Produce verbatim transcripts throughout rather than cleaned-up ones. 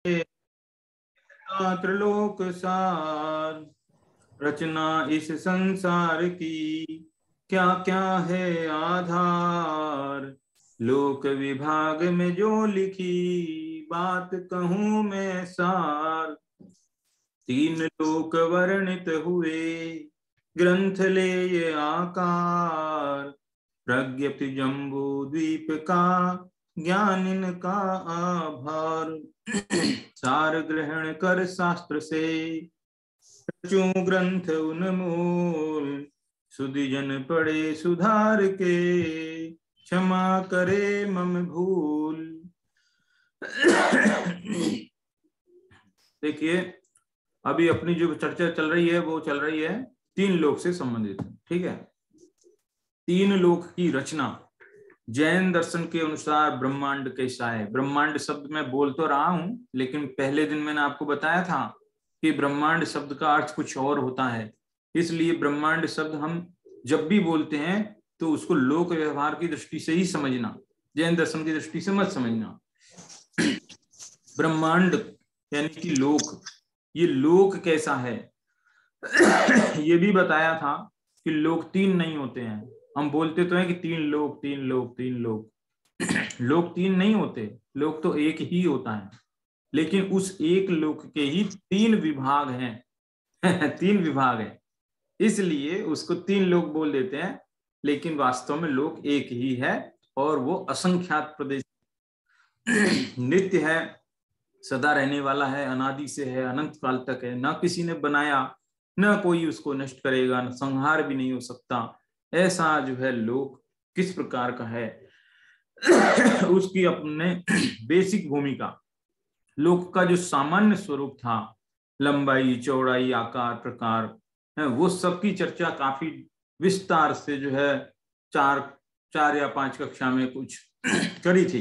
त्रिलोक सार, रचना इस संसार की क्या क्या है आधार। लोक विभाग में जो लिखी बात कहूं मैं सार। तीन लोक वर्णित हुए ग्रंथ ले ये आकार। प्रज्ञप्ति जम्बू द्वीप का ज्ञान इनका आभार। सार ग्रहण कर शास्त्र से रचूं ग्रंथ उन्मूल। सुधिजन पढ़े सुधार के क्षमा करे मम भूल। देखिए अभी अपनी जो चर्चा चल रही है वो चल रही है तीन लोक से संबंधित, ठीक है। तीन लोक की रचना जैन दर्शन के अनुसार ब्रह्मांड कैसा है। ब्रह्मांड शब्द मैं बोल तो रहा हूं, लेकिन पहले दिन मैंने आपको बताया था कि ब्रह्मांड शब्द का अर्थ कुछ और होता है। इसलिए ब्रह्मांड शब्द हम जब भी बोलते हैं तो उसको लोक व्यवहार की दृष्टि से ही समझना, जैन दर्शन की दृष्टि से मत समझना। ब्रह्मांड यानी कि लोक, ये लोक कैसा है ये भी बताया था कि लोक तीन नहीं होते हैं। हम बोलते तो हैं कि तीन लोक तीन लोक तीन लोक लोक तीन नहीं होते, लोक तो एक ही होता है, लेकिन उस एक लोक के ही तीन विभाग हैं तीन विभाग है, इसलिए उसको तीन लोक बोल देते हैं, लेकिन वास्तव में लोक एक ही है और वो असंख्यात प्रदेश नित्य है, सदा रहने वाला है, अनादि से है, अनंत काल तक है, ना किसी ने बनाया, ना कोई उसको नष्ट करेगा, न संहार भी नहीं हो सकता। ऐसा जो है लोक किस प्रकार का है उसकी अपने बेसिक भूमिका। लोक का जो सामान्य स्वरूप था, लंबाई चौड़ाई आकार प्रकार है, वो सबकी चर्चा काफी विस्तार से जो है चार चार या पांच कक्षा में कुछ करी थी।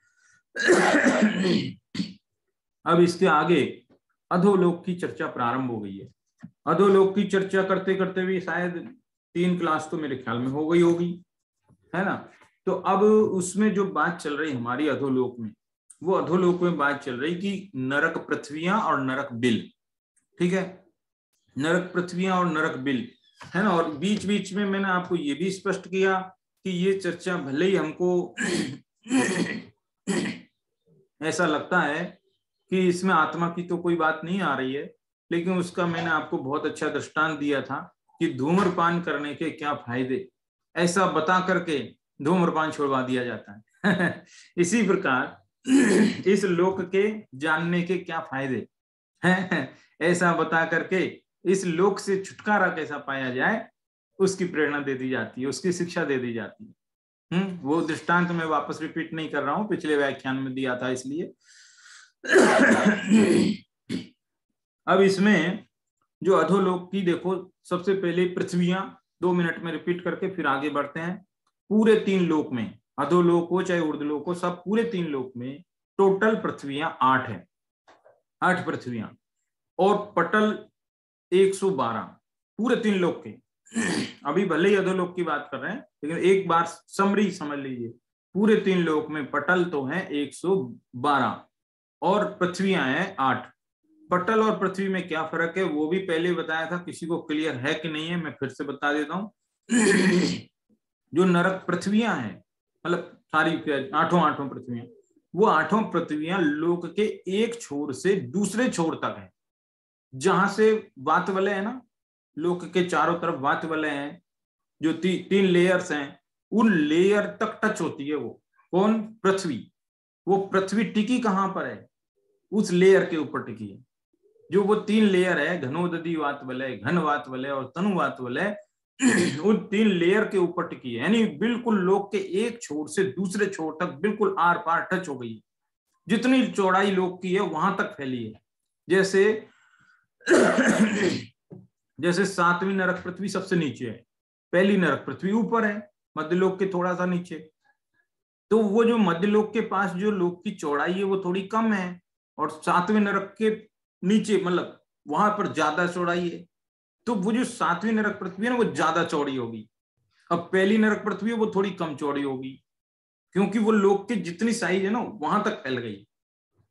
अब इसके आगे अधोलोक की चर्चा प्रारंभ हो गई है। अधोलोक की चर्चा करते करते भी शायद तीन क्लास तो मेरे ख्याल में हो गई होगी, है ना। तो अब उसमें जो बात चल रही हमारी अधोलोक में, वो अधोलोक में बात चल रही कि नरक पृथ्वियां और नरक बिल, ठीक है। नरक पृथ्वियां और नरक बिल, है ना। और बीच बीच में मैंने आपको ये भी स्पष्ट किया कि ये चर्चा भले ही हमको ऐसा लगता है कि इसमें आत्मा की तो कोई बात नहीं आ रही है, लेकिन उसका मैंने आपको बहुत अच्छा दृष्टांत दिया था कि धूम्रपान करने के क्या फायदे, ऐसा बता करके धूम्रपान छोड़वा दिया जाता है इसी प्रकार इस लोक के जानने के क्या फायदे हैं ऐसा बता करके इस लोक से छुटकारा कैसा पाया जाए उसकी प्रेरणा दे दी जाती है, उसकी शिक्षा दे दी जाती है। हम्म वो दृष्टांत मैं वापस रिपीट नहीं कर रहा हूं, पिछले व्याख्यान में दिया था इसलिए। अब इसमें जो अधोलोक की देखो, सबसे पहले पृथ्वियां दो मिनट में रिपीट करके फिर आगे बढ़ते हैं। पूरे तीन लोक में, अधोलोक हो चाहे ऊर्ध्वलोक हो, सब पूरे तीन लोक में टोटल पृथ्वियां आठ है, आठ पृथ्वियां, और पटल एक सौ बारह पूरे तीन लोक के। अभी भले ही अधोलोक की बात कर रहे हैं, लेकिन एक बार समरी समझ लीजिए, पूरे तीन लोक में पटल तो है एक सौ बारह और पृथ्वियां हैं आठ। पटल और पृथ्वी में क्या फर्क है वो भी पहले बताया था, किसी को क्लियर है कि नहीं है मैं फिर से बता देता हूं। जो नरक पृथ्वियां हैं, मतलब सारी आठों आठों पृथ्वियां, वो आठों पृथ्वियां लोक के एक छोर से दूसरे छोर तक है। जहां से वात वलय है ना, लोक के चारों तरफ वात वलय है, जो ती, तीन लेयर्स हैं, उन लेयर तक टच होती है वो कौन, पृथ्वी। वो पृथ्वी टिकी कहां पर है, उस लेयर के ऊपर टिकी है। जो वो तीन लेयर है, घनोदधि वात वलय, घन वात वलय और तनु वात वलय, उन तीन लेयर के ऊपर टिकी है, यानी बिल्कुल लोक के एक छोर से दूसरे छोर तक बिल्कुल आर पार टच हो गई है। जितनी चौड़ाई लोक की है वहां तक फैली है। जैसे जैसे सातवीं नरक पृथ्वी सबसे नीचे है, पहली नरक पृथ्वी ऊपर है, मध्यलोक के थोड़ा सा नीचे। तो वो जो मध्यलोक के पास जो लोक की चौड़ाई है वो थोड़ी कम है, और सातवें नरक के नीचे मतलब वहां पर ज्यादा चौड़ाई है। तो वो जो सातवीं नरक पृथ्वी है ना, वो ज्यादा चौड़ी होगी। अब पहली नरक पृथ्वी है वो थोड़ी कम चौड़ी होगी, क्योंकि वो लोक की जितनी साइज है ना वहां तक फैल गई।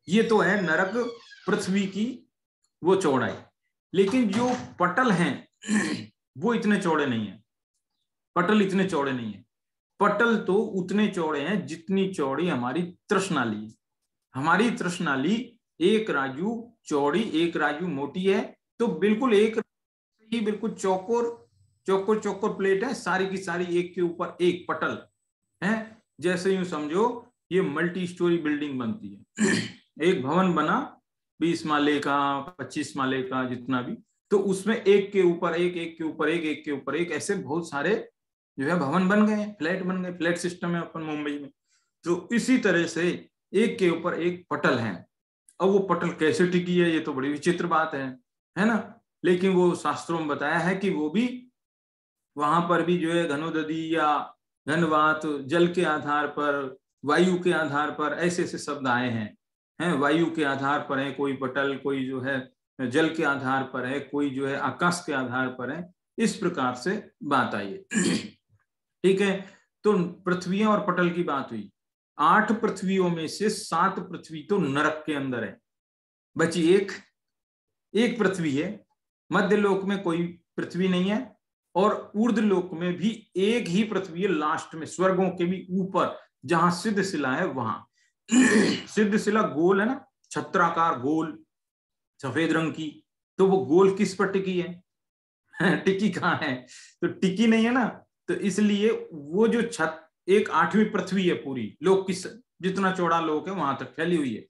ये तो है नरक पृथ्वी की वो चौड़ाई, लेकिन जो पटल हैं वो इतने चौड़े नहीं है, पटल इतने चौड़े नहीं है। पटल तो उतने चौड़े हैं जितनी चौड़ी हमारी तृष्णाली है। हमारी तृष्णाली एक राजू चौड़ी, एक राजू मोटी है, तो बिल्कुल एक ही बिल्कुल चौकोर चौकोर चौकोर प्लेट है, सारी की सारी एक के ऊपर एक पटल है। जैसे यूं समझो ये मल्टी स्टोरी बिल्डिंग बनती है। एक भवन बना बीस माले का, पच्चीस माले का, जितना भी, तो उसमें एक के ऊपर एक, एक के ऊपर एक, एक के ऊपर एक, ऐसे बहुत सारे जो है भवन बन गए, फ्लैट बन गए। फ्लैट सिस्टम है अपन मुंबई में। तो इसी तरह से एक के ऊपर एक पटल है। अब वो पटल कैसे टिकी है, ये तो बड़ी विचित्र बात है, है ना। लेकिन वो शास्त्रों में बताया है कि वो भी वहां पर भी जो है घनोदधी या घनवात, जल के आधार पर, वायु के आधार पर, ऐसे ऐसे शब्द आए हैं। हैं वायु के आधार पर है कोई पटल, कोई जो है जल के आधार पर है, कोई जो है आकाश के आधार पर है। इस प्रकार से बात आई है। ठीक है, तो पृथ्वी और पटल की बात हुई। आठ पृथ्वियों में से सात पृथ्वी तो नरक के अंदर है, बची एक एक पृथ्वी है। मध्य लोक में कोई पृथ्वी नहीं है, और ऊर्ध्व लोक में भी एक ही पृथ्वी है, लास्ट में स्वर्गों के भी ऊपर, जहां सिद्ध शिला है वहां। सिद्ध शिला गोल है ना, छत्राकार गोल, सफेद रंग की, तो वो गोल किस पर टिकी है? टिकी कहाँ है? तो टिकी नहीं है ना, तो इसलिए वो जो छत एक आठवीं पृथ्वी है पूरी, लोक की जितना चौड़ा लोक है वहां तक फैली हुई है।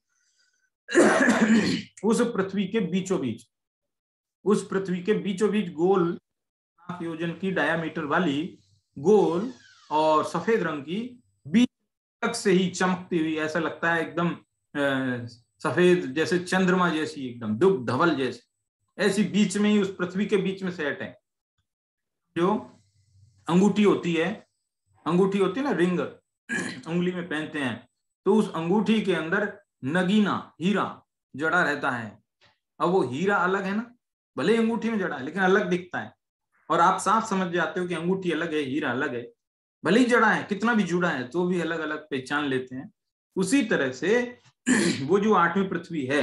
उस पृथ्वी के बीचों बीच, उस पृथ्वी के बीचों बीच गोल आठ योजन की डायामीटर वाली गोल और सफेद रंग की, बीच तक से ही चमकती हुई, ऐसा लगता है एकदम सफेद जैसे चंद्रमा जैसी, एकदम दुग्ध धवल जैसी, ऐसी बीच में ही उस पृथ्वी के बीच में सेट है। जो अंगूठी होती है, अंगूठी होती है ना, रिंग उंगली में पहनते हैं, तो उस अंगूठी के अंदर नगीना हीरा जड़ा रहता है। अब वो हीरा अलग है ना, भले ही अंगूठी में जड़ा है लेकिन अलग दिखता है, और आप साफ समझ जाते हो कि अंगूठी अलग है, हीरा अलग है। भले ही जड़ा है, कितना भी जुड़ा है, तो भी अलग अलग पहचान लेते हैं। उसी तरह से वो जो आठवीं पृथ्वी है,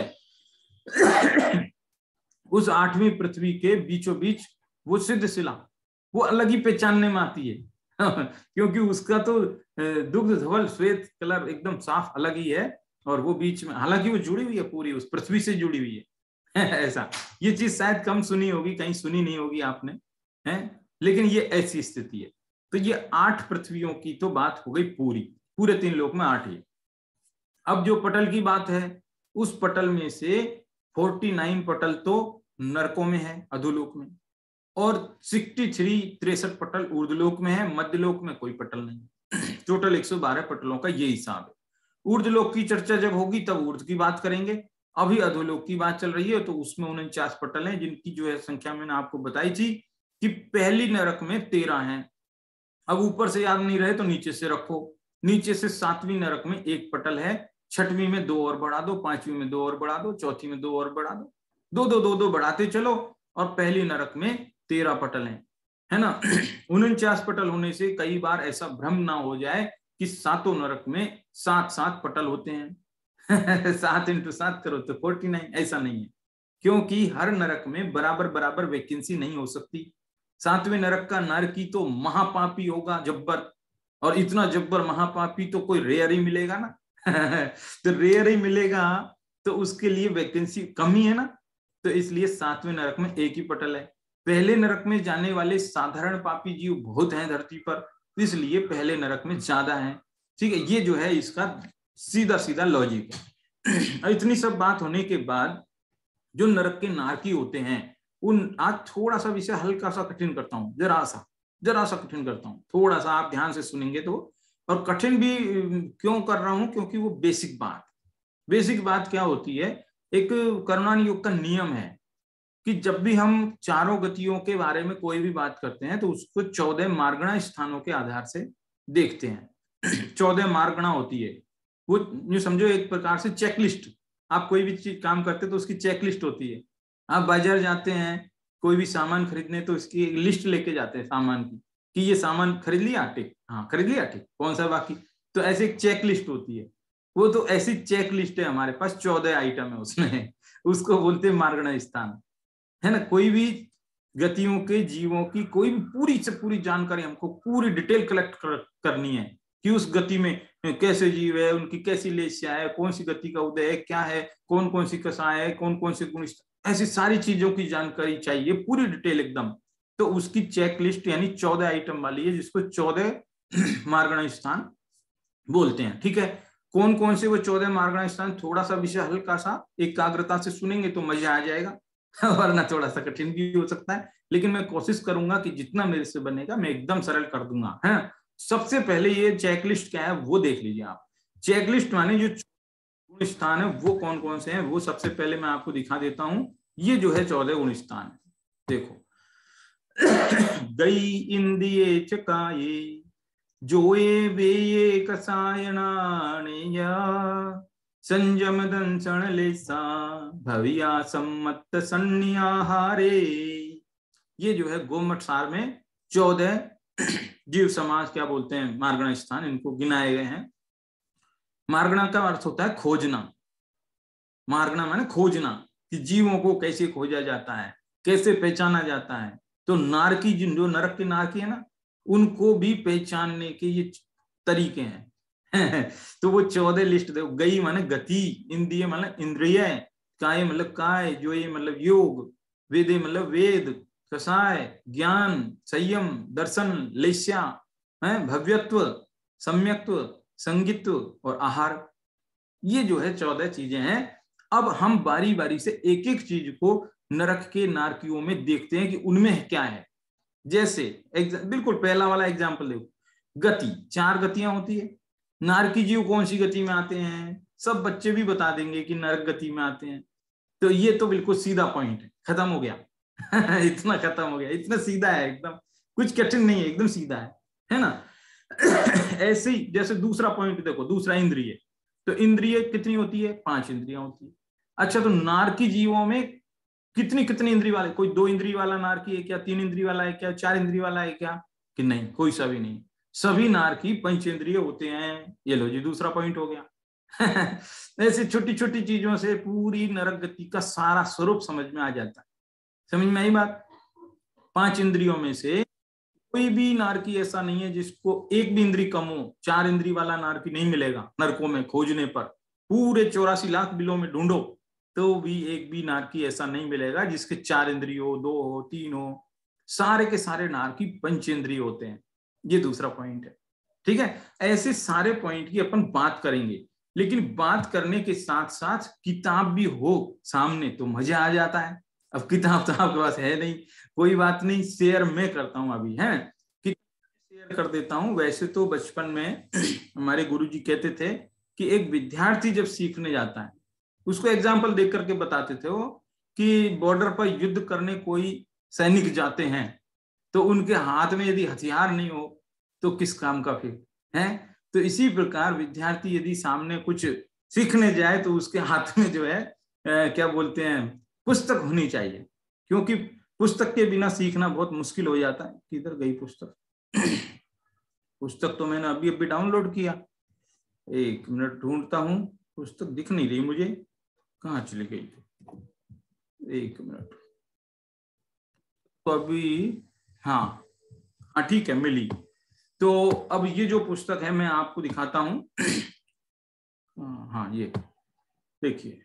उस आठवीं पृथ्वी के बीचों बीच वो सिद्ध शिला, वो अलग ही पहचानने में आती है। क्योंकि उसका तो दुग्ध धवल श्वेत कलर एकदम साफ अलग ही है, और वो बीच में, हालांकि वो जुड़ी हुई है पूरी उस पृथ्वी से जुड़ी हुई है। ऐसा, ये चीज शायद कम सुनी होगी, कहीं सुनी नहीं होगी आपने, है, लेकिन ये ऐसी स्थिति है। तो ये आठ पृथ्वियों की तो बात हो गई पूरी, पूरे तीन लोक में आठ ही। अब जो पटल की बात है, उस पटल में से उनचास पटल तो नरकों में है, अधोलोक में, और तिरसठ तिरसठ पटल ऊर्ध्वलोक में है, मध्यलोक में कोई पटल नहीं। टोटल एक सौ बारह पटलों का ये हिसाब है। ऊर्ध्वलोक की चर्चा जब होगी तब ऊर्ध्व की बात करेंगे। अभी अधोलोक की बात चल रही है, तो उसमें उनचास पटल हैं, जिनकी जो है संख्या मैंने आपको बताई थी कि पहली नरक में तेरह हैं। अब ऊपर से याद नहीं रहे तो नीचे से रखो। नीचे से सातवीं नरक में एक पटल है, छठवीं में दो और बढ़ा दो, पांचवी में दो और बढ़ा दो, चौथी में दो और बढ़ा दो, दो दो दो दो बढ़ाते चलो, और पहली नरक में तेरह पटल हैं, है ना। उनचास पटल होने से कई बार ऐसा भ्रम ना हो जाए कि सातों नरक में सात सात पटल होते हैं। सात इंटू सात करो तो फोर्टी नाइन, ऐसा नहीं है, क्योंकि हर नरक में बराबर बराबर वैकेंसी नहीं हो सकती। सातवें नरक का नरकी तो महापापी होगा, जब्बर, और इतना जब्बर महापापी तो कोई रेयर ही मिलेगा ना। तो रेयर ही मिलेगा, तो उसके लिए वैकेंसी कम ही है ना, तो इसलिए सातवें नरक में एक ही पटल है। पहले नरक में जाने वाले साधारण पापी जीव बहुत हैं धरती पर, इसलिए पहले नरक में ज्यादा है। ठीक है, ये जो है इसका सीधा सीधा लॉजिक है। इतनी सब बात होने के बाद जो नरक के नारकी होते हैं, उन आज थोड़ा सा विषय हल्का सा कठिन करता हूं, जरा सा जरा सा कठिन करता हूं, थोड़ा सा आप ध्यान से सुनेंगे तो। और कठिन भी क्यों कर रहा हूं, क्योंकि वो बेसिक बात बेसिक बात क्या होती है, एक कर्णान योग का नियम है कि जब भी हम चारों गतियों के बारे में कोई भी बात करते हैं तो उसको चौदह मार्गणा स्थानों के आधार से देखते हैं। चौदह मार्गणा होती है, वो जो समझो एक प्रकार से चेकलिस्ट। आप कोई भी चीज काम करते तो उसकी चेकलिस्ट होती है। आप बाजार जाते हैं कोई भी सामान खरीदने तो इसकी एक लिस्ट लेके जाते हैं सामान की, कि ये सामान खरीद लिया, ठीक, हाँ खरीद लिया, ठीक, कौन सा बाकी, तो ऐसे एक चेक लिस्ट होती है। वो तो ऐसी चेक लिस्ट है हमारे पास, चौदह आइटम है उसमें, उसको बोलते हैं मार्गण स्थान, है ना। कोई भी गतियों के जीवों की कोई भी पूरी से पूरी जानकारी हमको पूरी डिटेल कलेक्ट कर, करनी है कि उस गति में कैसे जीव है, उनकी कैसी लेस्या है, कौन सी गति का उदय है, क्या है, कौन कौन सी कसाय है, कौन कौन से गुण, ऐसी सारी चीजों की जानकारी चाहिए पूरी डिटेल एकदम। तो उसकी चेक लिस्ट यानी चौदह आइटम वाली है, जिसको चौदह मार्गण स्थान बोलते हैं। ठीक है, कौन कौन से वो चौदह मार्गण स्थान, थोड़ा सा विषय हल्का सा एकाग्रता से सुनेंगे तो मजा आ जाएगा, वरना थोड़ा सा कठिन भी हो सकता है, लेकिन मैं कोशिश करूंगा कि जितना मेरे से बनेगा मैं एकदम सरल कर दूंगा, है। सबसे पहले ये चेकलिस्ट क्या है वो देख लीजिए आप। चेकलिस्ट माने जो गुण स्थान है वो कौन कौन से हैं, वो सबसे पहले मैं आपको दिखा देता हूं। ये जो है चौदह गुण स्थान, देखो गई इंद्रिये चकाये जोए वे ये कसायणानेया संयम दंसन लेसा भविया सम्मत सन्नियाहारे। ये जो है गोमठ सार में चौदह जीव समाज क्या बोलते हैं मार्गण स्थान, इनको गिनाए गए हैं। मार्गणा का अर्थ होता है खोजना, मार्गणा माने खोजना, कि जीवों को कैसे खोजा जाता है, कैसे पहचाना जाता है। तो नारकी, जिन जो नरक के नारकी है ना, उनको भी पहचानने के ये तरीके हैं। तो वो चौदह लिस्ट देखो। गई माने गति, इंद्रिय मतलब इंद्रिय, काय मतलब काय, जो ये मतलब योग, वेदे मतलब वेद, कसाय ज्ञान, संयम दर्शन, लेस्या है, भव्यत्व, सम्यक्त्व, संगित्व और आहार। ये जो है चौदह चीजें हैं। अब हम बारी बारी से एक एक चीज को नरक के नारकियों में देखते हैं कि उनमें क्या है। जैसे बिल्कुल पहला वाला एग्जाम्पल देखो, गति, चार गतियां होती है। नारकी जीव कौन सी गति में आते हैं, सब बच्चे भी बता देंगे कि नरक गति में आते हैं। तो ये तो बिल्कुल सीधा पॉइंट है, खत्म हो गया। इतना खत्म हो गया, इतना सीधा है एकदम, कुछ कठिन नहीं है, एकदम सीधा है, है ना। ऐसे ही जैसे दूसरा पॉइंट देखो, दूसरा इंद्रिय, तो इंद्रिय कितनी होती है, पांच इंद्रियां होती है। अच्छा, तो नारकी जीवों में कितनी कितनी इंद्रिय वाले, कोई दो इंद्रिय वाला नारकी है क्या, तीन इंद्रिय वाला है क्या, चार इंद्रिय वाला है क्या, कि नहीं, कोई सा भी नहीं, सभी नारकी पंचेंद्रिय होते हैं। ये लो जी, दूसरा पॉइंट हो गया। ऐसे छोटी छोटी चीजों से पूरी नरक गति का सारा स्वरूप समझ में आ जाता है। समझ में आई बात। पांच इंद्रियों में से कोई भी नारकी ऐसा नहीं है जिसको एक भी इंद्रिय कम हो, चार इंद्रिय वाला नारकी नहीं मिलेगा नरकों में खोजने पर। पूरे चौरासी लाख बिलों में ढूंढो तो भी एक भी नारकी ऐसा नहीं मिलेगा जिसके चार इंद्रिय हो, दो हो, तीन हो। सारे के सारे नारकी पंचेंद्रिय होते हैं। ये दूसरा पॉइंट है। ठीक है, ऐसे सारे पॉइंट की अपन बात करेंगे, लेकिन बात करने के साथ साथ किताब भी हो सामने तो मजा आ जाता है। अब किताब तो आपके पास है नहीं, कोई बात नहीं, शेयर मैं करता हूं अभी, है कि शेयर कर देता हूं। वैसे तो बचपन में हमारे गुरुजी कहते थे कि एक विद्यार्थी जब सीखने जाता है उसको एग्जाम्पल देख करके बताते थे वो, कि बॉर्डर पर युद्ध करने कोई सैनिक जाते हैं तो उनके हाथ में यदि हथियार नहीं हो तो किस काम का फिर, है। तो इसी प्रकार विद्यार्थी यदि सामने कुछ सीखने जाए तो उसके हाथ में जो है आ, क्या बोलते हैं, पुस्तक होनी चाहिए, क्योंकि पुस्तक के बिना सीखना बहुत मुश्किल हो जाता है। किधर गई पुस्तक? पुस्तक तो मैंने अभी अभी डाउनलोड किया, एक मिनट ढूंढता हूं, पुस्तक दिख नहीं रही मुझे, कहाँ चली गई थी, एक मिनट। तो अभी हाँ हाँ ठीक है, मिली। तो अब ये जो पुस्तक है मैं आपको दिखाता हूं। हाँ ये देखिए,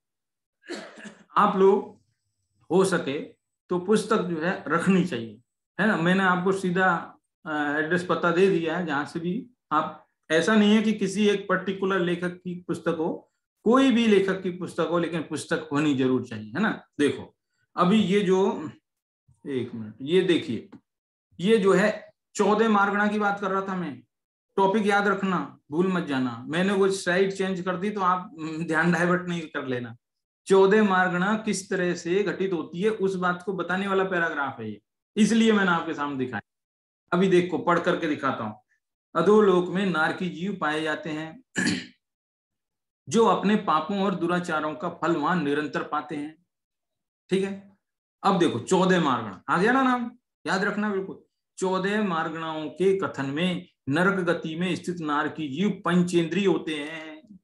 आप लोग हो सके तो पुस्तक जो है रखनी चाहिए, है ना। मैंने आपको सीधा एड्रेस पता दे दिया है जहां से भी आप, ऐसा नहीं है कि किसी एक पर्टिकुलर लेखक की पुस्तक हो, कोई भी लेखक की पुस्तक हो, लेकिन पुस्तक होनी जरूर चाहिए, है ना। देखो अभी ये जो, एक मिनट, ये देखिए, ये जो है चौदह मार्गणा की बात कर रहा था मैं। टॉपिक याद रखना, भूल मत जाना। मैंने वो स्लाइड चेंज कर दी तो आप ध्यान डाइवर्ट नहीं कर लेना। चौदह मार्गणा किस तरह से घटित होती है उस बात को बताने वाला पैराग्राफ है ये, इसलिए मैंने आपके सामने दिखाया। अभी देखो, पढ़ करके दिखाता हूं। अधोलोक में नारकी जीव पाए जाते हैं जो अपने पापों और दुराचारों का फल वहां निरंतर पाते हैं। ठीक है, अब देखो चौदह मार्गणा आ गया ना नाम, याद रखना बिल्कुल। चौदह मार्गणाओं के कथन में नरक गति में स्थित नारकी जीव पंचेंद्रिय होते हैं।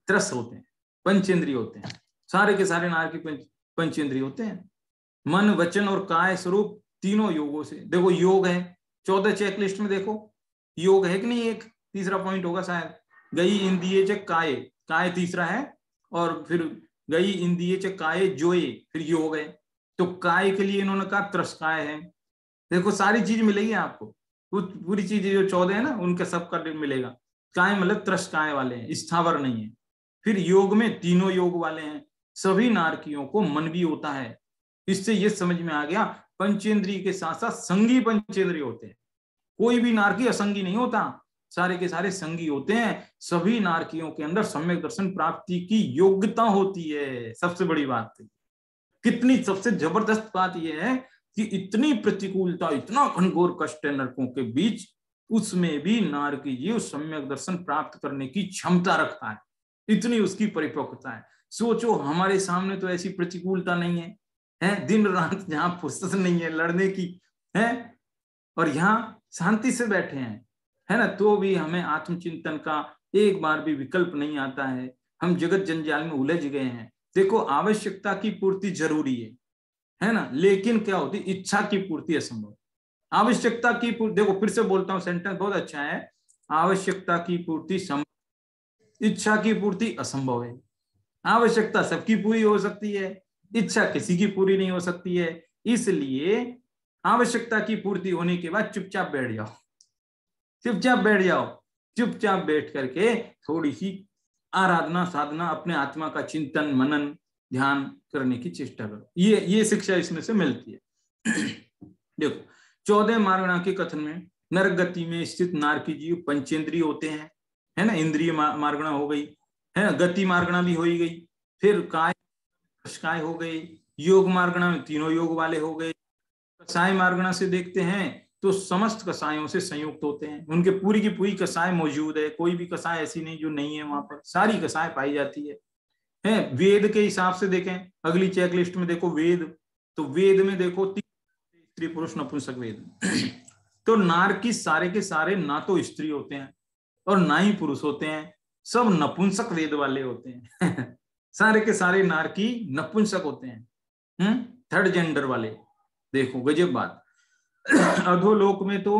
त्रस होते हैं, पंचेंद्रिय होते हैं, सारे के सारे नारकी पंच पंचेंद्रिय होते हैं। मन, वचन और काय स्वरूप तीनों योगों से, देखो योग है चौदह चेकलिस्ट में, देखो योग है कि नहीं, एक तीसरा पॉइंट होगा शायद, गई इंद्रिय च काय, काय तीसरा है, और फिर गई इंद्रिय च काय जोए, फिर योग है। तो काय के लिए इन्होंने कहा त्रस्काय है। देखो सारी चीज मिलेगी आपको, पूरी चीज जो चौदह है ना उनका सबका मिलेगा। काय मतलब त्रस्काय वाले हैं, स्थावर नहीं है। फिर योग में तीनों योग वाले हैं, सभी नारकियों को मन भी होता है। इससे ये समझ में आ गया पंचेंद्रिय के साथ साथ संगी पंचेंद्रिय होते हैं, कोई भी नारकी असंगी नहीं होता, सारे के सारे संगी होते हैं। सभी नारकियों के अंदर सम्यक दर्शन प्राप्ति की योग्यता होती है। सबसे बड़ी बात कितनी, सबसे जबरदस्त बात यह है कि इतनी प्रतिकूलता, इतना घनघोर कष्ट है नरकों के बीच, उसमें भी नारकी जीव सम्यक दर्शन प्राप्त करने की क्षमता रखता है, इतनी उसकी परिपक्वता है। सोचो हमारे सामने तो ऐसी प्रतिकूलता नहीं है, है? दिन रात जहां फुर्सत नहीं है लड़ने की, है, और यहाँ शांति से बैठे हैं, है ना, तो भी हमें आत्मचिंतन का एक बार भी विकल्प नहीं आता है। हम जगत जंजाल में उलझ गए हैं। देखो आवश्यकता की पूर्ति जरूरी है, है ना, लेकिन क्या होती, इच्छा की पूर्ति असंभव। आवश्यकता की पूर्ति, देखो फिर से बोलता हूँ, सेंटेंस बहुत अच्छा है, आवश्यकता की पूर्ति संभव, इच्छा की पूर्ति असंभव है। आवश्यकता सबकी पूरी हो सकती है, इच्छा किसी की पूरी नहीं हो सकती है। इसलिए आवश्यकता की पूर्ति होने के बाद चुपचाप बैठ जाओ, चुपचाप बैठ जाओ, चुपचाप बैठ करके थोड़ी सी आराधना साधना, अपने आत्मा का चिंतन मनन ध्यान करने की चेष्टा करो। ये ये शिक्षा इसमें से मिलती है। देखो चौदह मार्गणा के कथन में नरक गति में स्थित नारकी जीव पंचेंद्रिय होते हैं, है ना, इंद्रिय मार्गणा हो गई, है ना, गति मार्गणा भी हो गई, फिर काय काय हो गई, योग मार्गणा में तीनों योग वाले हो गए। कसाय मार्गणा से देखते हैं तो समस्त कसायों से संयुक्त होते हैं, उनके पूरी की पूरी कसाय मौजूद है, कोई भी कसाय ऐसी नहीं जो नहीं है, वहां पर सारी कसाय पाई जाती है। है वेद के हिसाब से देखें, अगली चेकलिस्ट में देखो वेद, तो वेद में देखो स्त्री पुरुष नपुंसक वेद। तो नारकी सारे के सारे ना तो स्त्री होते हैं और ना ही पुरुष होते हैं, सब नपुंसक वेद वाले होते हैं। सारे के सारे नारकी नपुंसक होते हैं, हम्म थर्ड जेंडर वाले। देखो गजब बात। अधोलोक में तो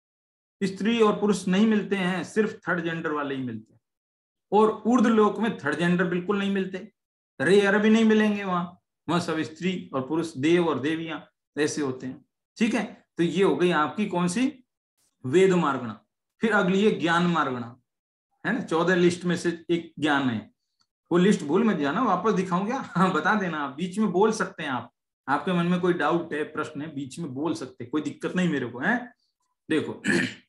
स्त्री और पुरुष नहीं मिलते हैं, सिर्फ थर्ड जेंडर वाले ही मिलते हैं, और ऊर्ध्वलोक में थर्ड जेंडर बिल्कुल नहीं मिलते, रेयर भी नहीं मिलेंगे, वहां वहां सब स्त्री और पुरुष, देव और देवियां ऐसे होते हैं। ठीक है, तो ये हो गई आपकी कौन सी, वेद मार्गणा। फिर अगली है ज्ञान मार्गणा, है ना, चौदह लिस्ट में से एक ज्ञान है, वो लिस्ट भूल मत जाना, वापस दिखाऊं क्या? हाँ बता देना, आप बीच में बोल सकते हैं, आप आपके मन में कोई डाउट है प्रश्न है बीच में बोल सकते हैं, कोई दिक्कत नहीं मेरे को, है। देखो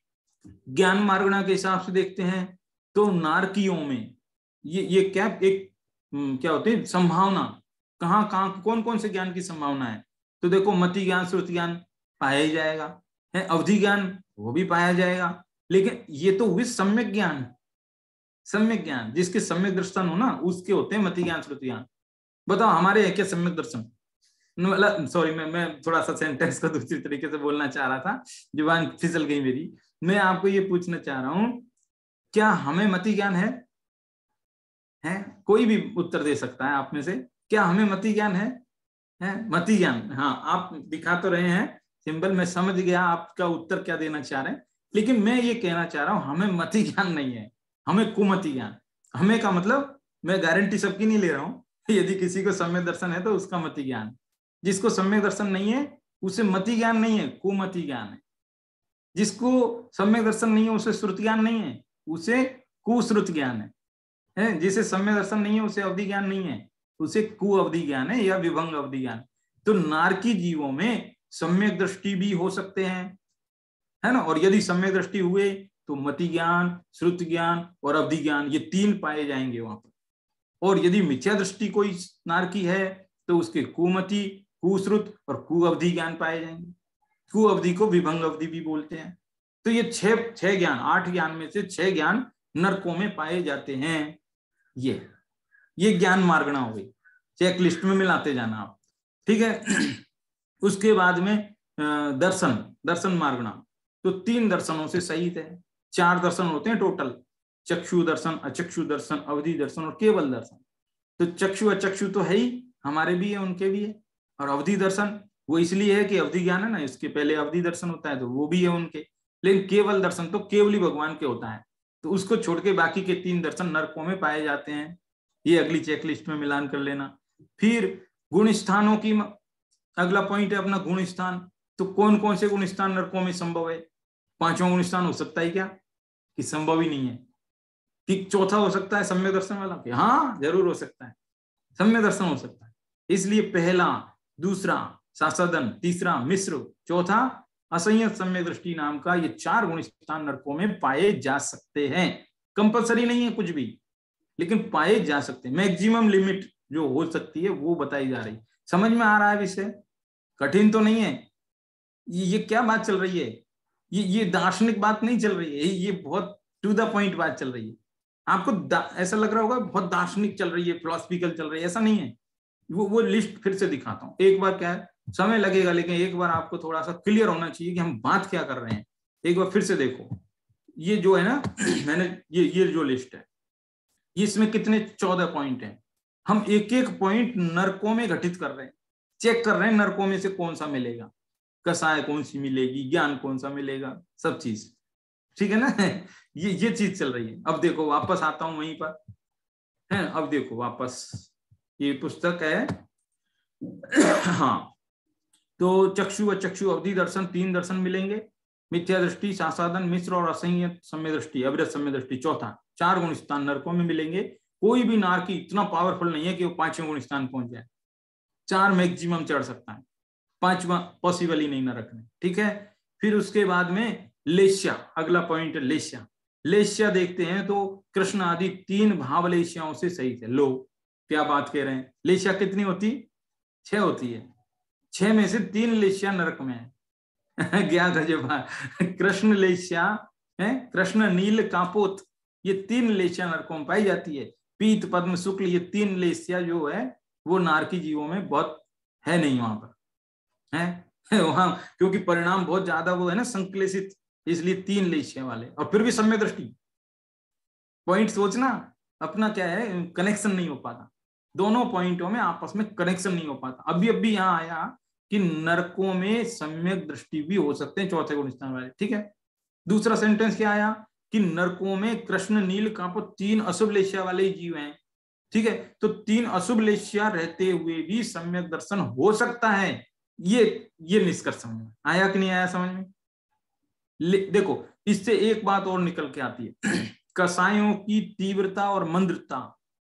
ज्ञान मार्गणा के हिसाब से देखते हैं तो नारकियों में ये ये क्या एक क्या होती है संभावना, कहाँ कहाँ कौन कौन से ज्ञान की संभावना है, तो देखो मति ज्ञान श्रुति ज्ञान पाया ही जाएगा, है, अवधि ज्ञान वो भी पाया जाएगा, लेकिन ये तो हुई सम्यक ज्ञान, सम्यक ज्ञान जिसके सम्यक दर्शन हो ना उसके होते हैं मति ज्ञान श्रुति ज्ञान। बताओ हमारे है क्या सम्यक दर्शन? सॉरी मैं मैं थोड़ा सा सेंटेंस को दूसरी तरीके से बोलना चाह रहा था, जुबान फिसल गई मेरी। मैं आपको ये पूछना चाह रहा हूं, क्या हमें मति ज्ञान है? है कोई भी उत्तर दे सकता है आप में से, क्या हमें मति ज्ञान है? है मति ज्ञान, हाँ आप दिखा तो रहे हैं सिंबल, मैं समझ गया आपका उत्तर क्या देना चाह रहे हैं, लेकिन मैं ये कहना चाह रहा हूं हमें मति ज्ञान नहीं है, हमें कुमति ज्ञान। हमें का मतलब मैं गारंटी सबकी नहीं ले रहा हूं, यदि किसी को सम्यक दर्शन है तो उसका मति ज्ञान, जिसको सम्यक दर्शन नहीं है उसे मति ज्ञान नहीं है, कुमति ज्ञान है। जिसको सम्यक दर्शन नहीं है उसे श्रुति ज्ञान नहीं है, उसे कुश्रुत ज्ञान है, है? जिसे सम्यक दर्शन नहीं है उसे अवधि ज्ञान नहीं है, उसे कु अवधि ज्ञान है या विभंग अवधि ज्ञान। तो नारकी जीवों में सम्यक दृष्टि भी हो सकते हैं, है ना, और यदि सम्यक दृष्टि हुए तो मति ज्ञान, श्रुति ज्ञान और अवधि ज्ञान ये तीन पाए जाएंगे वहां पर। और यदि मिथ्या दृष्टि कोई नारकी है तो उसके कुमति, कुश्रुत और कुअवधि ज्ञान पाए जाएंगे। कुअवधि को विभंग अवधि भी बोलते हैं। तो ये छह छह ज्ञान, आठ ज्ञान में से छह ज्ञान नरकों में पाए जाते हैं। ये ये ज्ञान मार्गणा हो गई, चेकलिस्ट में मिलाते जाना आप, ठीक है। उसके बाद में दर्शन, दर्शन मार्गणा, तो तीन दर्शनों से सहित है, चार दर्शन होते हैं टोटल, चक्षु दर्शन, अचक्षु दर्शन, अवधि दर्शन और केवल दर्शन। तो चक्षु अचक्षु तो है ही, हमारे भी है, उनके भी है। और अवधि दर्शन वो इसलिए है कि अवधि ज्ञान है ना, इसके पहले अवधि दर्शन होता है, तो वो भी है उनके। लेकिन केवल दर्शन तो केवल ही भगवान के होता है, तो उसको छोड़ के बाकी के तीन दर्शन नरकों में पाए जाते हैं। ये अगली चेकलिस्ट में मिलान कर लेना। फिर गुण स्थानों की, अगला पॉइंट है अपना गुण स्थान। तो कौन कौन से गुण स्थान नरकों में संभव है? पांचवा गुण स्थान हो सकता है क्या? कि संभव ही नहीं है। कि चौथा हो सकता है सम्यक दर्शन वाला? हाँ जरूर हो सकता है, सम्यक दर्शन हो सकता है। इसलिए पहला, दूसरा सासादन, तीसरा मिश्र, चौथा असंयत सम्यक दृष्टि नाम का ये चार गुण स्थान नरकों में पाए जा सकते हैं। कंपलसरी नहीं है कुछ भी, लेकिन पाए जा सकते हैं। मैक्सिमम लिमिट जो हो सकती है वो बताई जा रही। समझ में आ रहा है विषय? कठिन तो नहीं है। ये, ये क्या बात चल रही है? ये ये दार्शनिक बात नहीं चल रही है, ये बहुत टू द पॉइंट बात चल रही है। आपको ऐसा लग रहा होगा बहुत दार्शनिक चल रही है, फिलोसफिकल चल रही है, ऐसा नहीं है। वो वो लिस्ट फिर से दिखाता हूँ एक बार, क्या है समय लगेगा, लेकिन एक बार आपको थोड़ा सा क्लियर होना चाहिए कि हम बात क्या कर रहे हैं। एक बार फिर से देखो, ये जो है ना मैंने ये ये जो लिस्ट है, इसमें कितने चौदह पॉइंट हैं। हम एक एक पॉइंट नरकों में घटित कर रहे हैं, चेक कर रहे हैं नरकों में से कौन सा मिलेगा, कसाय कौन सी मिलेगी, ज्ञान कौन सा मिलेगा, सब चीज ठीक है ना। ये ये चीज चल रही है। अब देखो वापस आता हूं वहीं पर है। अब देखो वापस, ये पुस्तक है हाँ। तो चक्षु व चक्षु अवधि दर्शन तीन दर्शन मिलेंगे, मिथ्या दृष्टि, सासादन, मिश्र और असंयत सम्य दृष्टि, अविरत सम्य दृष्टि। चौथा, चार गुण स्थान नरकों में मिलेंगे। कोई भी नारकी इतना पावरफुल नहीं है कि वो पांचवें गुण स्थान पहुंच जाए। चार मैक्सिमम चढ़ सकता है, पांचवा पॉसिबल ही नहीं नरक में, ठीक है। फिर उसके बाद में लेश्या, अगला पॉइंट है लेश्या। लेश्या देखते हैं तो कृष्ण आदि तीन भाव लेश्याओं से सही है। लो क्या बात कह रहे हैं, लेश्या कितनी होती? छह होती है। छह में से तीन लेश्या नरक में है। ज्ञान कृष्ण लेश्या है, कृष्ण नील कापोत, ये तीन लेश्या नरकों में पाई जाती है। पीत पद्म शुक्ल, ये तीन लेश्या जो है वो नारकी जीवों में बहुत है नहीं वहां पर है वहां, क्योंकि परिणाम बहुत ज्यादा वो है ना संक्लेशित, इसलिए तीन लेश्या वाले। और फिर भी सम्य दृष्टि, पॉइंट सोचना अपना क्या है, कनेक्शन नहीं हो पाता दोनों पॉइंटों में, आपस में कनेक्शन नहीं हो पाता। अभी अभी यहां आया कि नरकों में सम्यक दृष्टि भी हो सकते हैं चौथे गुण स्थान वाले, ठीक है। दूसरा सेंटेंस क्या आया कि नरकों में कृष्ण नील कांपो तीन अशुभ लेश्या वाले ही जीव हैं, ठीक है। तो तीन अशुभ लेश्या रहते हुए भी सम्यक दर्शन हो सकता है। ये ये निष्कर्ष समझ में आया कि नहीं आया समझ में? देखो इससे एक बात और निकल के आती है कसायों की तीव्रता और मंदता।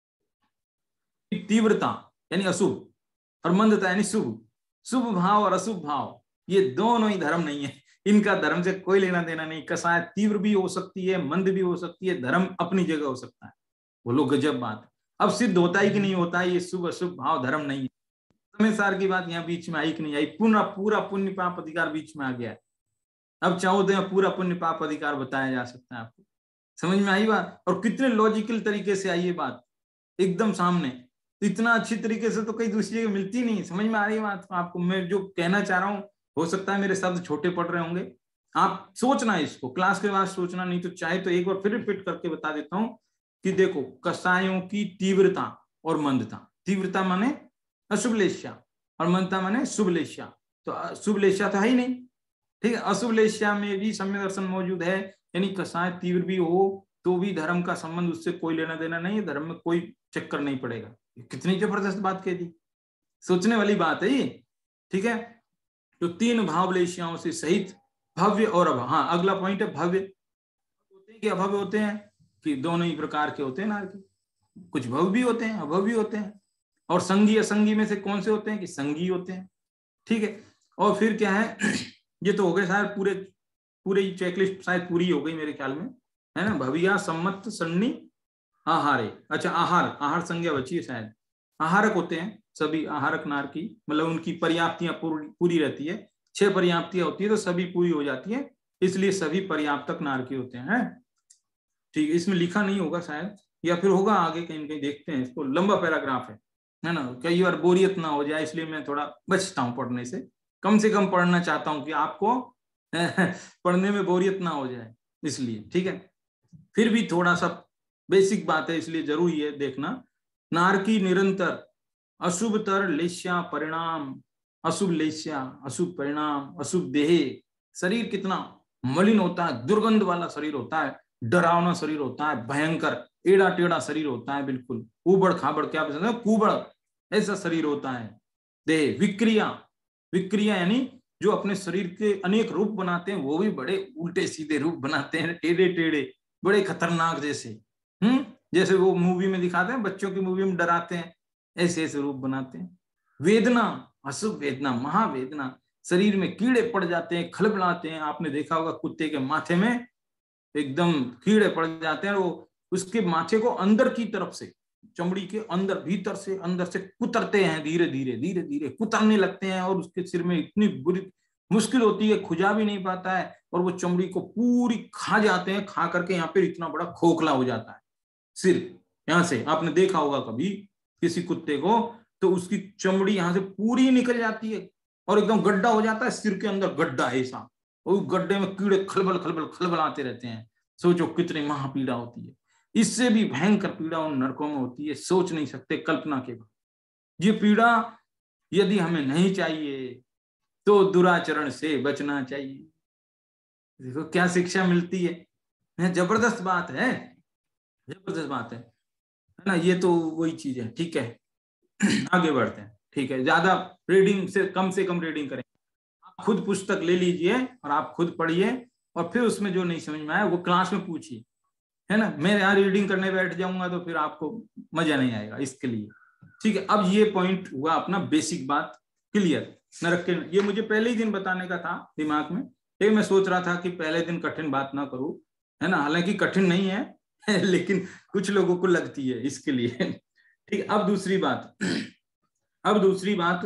तीव्रता यानी अशुभ और मंदता यानी शुभ। शुभ भाव और अशुभ भाव ये दोनों ही धर्म नहीं है, इनका धर्म से कोई लेना देना नहीं। कसाय तीव्र भी हो सकती है, मंद भी हो सकती है, धर्म अपनी जगह हो सकता है। बोलो गजब बात। अब सिद्ध होता ही कि नहीं होता है ये शुभ अशुभ भाव धर्म नहीं है। समय सार की बात यहाँ बीच में आई कि नहीं आई? पूरा पूरा पुण्य पाप अधिकार बीच में आ गया है। अब चाहो तो पूरा पुण्य पाप अधिकार बताया जा सकता है आपको। समझ में आई बात? और कितने लॉजिकल तरीके से आई ये बात एकदम सामने, इतना अच्छी तरीके से तो कई दूसरी जगह मिलती नहीं। समझ में आ रही बात आपको? मैं जो कहना चाह रहा हूँ, हो सकता है मेरे शब्द छोटे पड़ रहे होंगे, आप सोचना इसको क्लास के बाद सोचना, नहीं तो चाहे तो एक बार फिर रिपीट करके बता देता हूँ कि देखो कसायों की तीव्रता और मंदता। तीव्रता माने अशुभ लेश्या और मंदता माने शुभ लेश्या। तो शुभ लेश्या तो है ही नहीं, ठीक है। अशुभ लेश्या में भी सम्य दर्शन मौजूद है, यानी कसाय तीव्र भी हो तो भी धर्म का संबंध उससे कोई लेना देना नहीं है, धर्म में कोई चक्कर नहीं पड़ेगा। कितनी जबरदस्त बात कह दी, सोचने वाली बात है ये, ठीक है। तो तीन भाव लेश्याओं से सहित भव्य और अभव्य। हाँ अगला पॉइंट है भव्य होते हैं कि अभव्य होते हैं, कि दोनों ही प्रकार के होते हैं नारकी, कुछ भव्य भी होते हैं अभव्य भी होते हैं। और संगी असंगी में से कौन से होते हैं? कि संगी होते हैं, ठीक है। और फिर क्या है, ये तो हो गए शायद पूरे पूरे चेकलिस्ट शायद पूरी हो गई मेरे ख्याल में, है ना। भविया सम्मत सन्नी आहारे, अच्छा आहार आहार संज्ञा बची है शायद। आहारक होते हैं सभी, आहारक नारकी, मतलब उनकी पर्याप्तियां पूरी पूरी रहती है। छह पर्याप्तियां होती है तो सभी पूरी हो जाती है, इसलिए सभी पर्याप्तक नारकी होते हैं, ठीक है। इसमें लिखा नहीं होगा शायद, या फिर होगा आगे कहीं कहीं, देखते हैं इसको, लंबा पैराग्राफ है है ना। कई बार बोरियत ना हो जाए इसलिए मैं थोड़ा बचता हूँ पढ़ने से, कम से कम पढ़ना चाहता हूँ कि आपको पढ़ने में बोरियत ना हो जाए, इसलिए, ठीक है। फिर भी थोड़ा सा बेसिक बात है इसलिए जरूरी है देखना। नारकी निरंतर अशुभतर लेश्या परिणाम, अशुभ लेश्या, अशुभ परिणाम, अशुभ देह। शरीर कितना मलिन होता है, दुर्गंध वाला शरीर होता है, डरावना शरीर होता है, भयंकर एड़ा टेढ़ा शरीर होता है, बिल्कुल उबड़ खाबड़, क्या पसंद है, कुबड़, ऐसा शरीर होता है देह। विक्रिया, विक्रिया यानी जो अपने शरीर के अनेक रूप बनाते हैं, वो भी बड़े उल्टे सीधे रूप बनाते हैं, टेढ़े टेढ़े, बड़े खतरनाक जैसे, हम्म जैसे वो मूवी में दिखाते हैं, बच्चों की मूवी में डराते हैं, ऐसे ऐसे रूप बनाते हैं। वेदना, अशुभ वेदना, महावेदना, शरीर में कीड़े पड़ जाते हैं, खलबलाते हैं। आपने देखा होगा कुत्ते के माथे में एकदम कीड़े पड़ जाते हैं, वो उसके माथे को अंदर की तरफ से, चमड़ी के अंदर, भीतर से, अंदर से कुतरते हैं, धीरे धीरे धीरे धीरे कुतरने लगते हैं, और उसके सिर में इतनी बुरी मुश्किल होती है, खुजा भी नहीं पाता है, और वो चमड़ी को पूरी खा जाते हैं, खा करके यहाँ पे इतना बड़ा खोखला हो जाता है सिर। यहाँ से आपने देखा होगा कभी किसी कुत्ते को, तो उसकी चमड़ी यहाँ से पूरी निकल जाती है और एकदम गड्ढा हो जाता है, सिर के अंदर गड्ढा ऐसा, और गड्ढे में कीड़े खलबल खलबल खलबलाते रहते हैं। सोचो कितनी महापीड़ा होती है। इससे भी भयंकर पीड़ा उन नरकों में होती है, सोच नहीं सकते, कल्पना के बाद। ये पीड़ा यदि हमें नहीं चाहिए तो दुराचरण से बचना चाहिए। देखो क्या शिक्षा मिलती है, जबरदस्त बात है, जबरदस्त बात है, है ना। ये तो वही चीज है, ठीक है। आगे बढ़ते हैं, ठीक है। ज्यादा रीडिंग से, कम से कम रीडिंग करें। आप खुद पुस्तक ले लीजिए और आप खुद पढ़िए, और फिर उसमें जो नहीं समझ में आया वो क्लास में पूछिए, है ना। मैं यहाँ रीडिंग करने बैठ जाऊंगा तो फिर आपको मजा नहीं आएगा, इसके लिए, ठीक है। अब ये पॉइंट हुआ अपना बेसिक बात क्लियर। नरक के, ये मुझे पहले ही दिन बताने का था दिमाग में, लेकिन मैं सोच रहा था कि पहले दिन कठिन बात ना करूं, है ना। हालांकि कठिन नहीं है लेकिन कुछ लोगों को लगती है, इसके लिए, ठीक है। अब दूसरी बात, अब दूसरी बात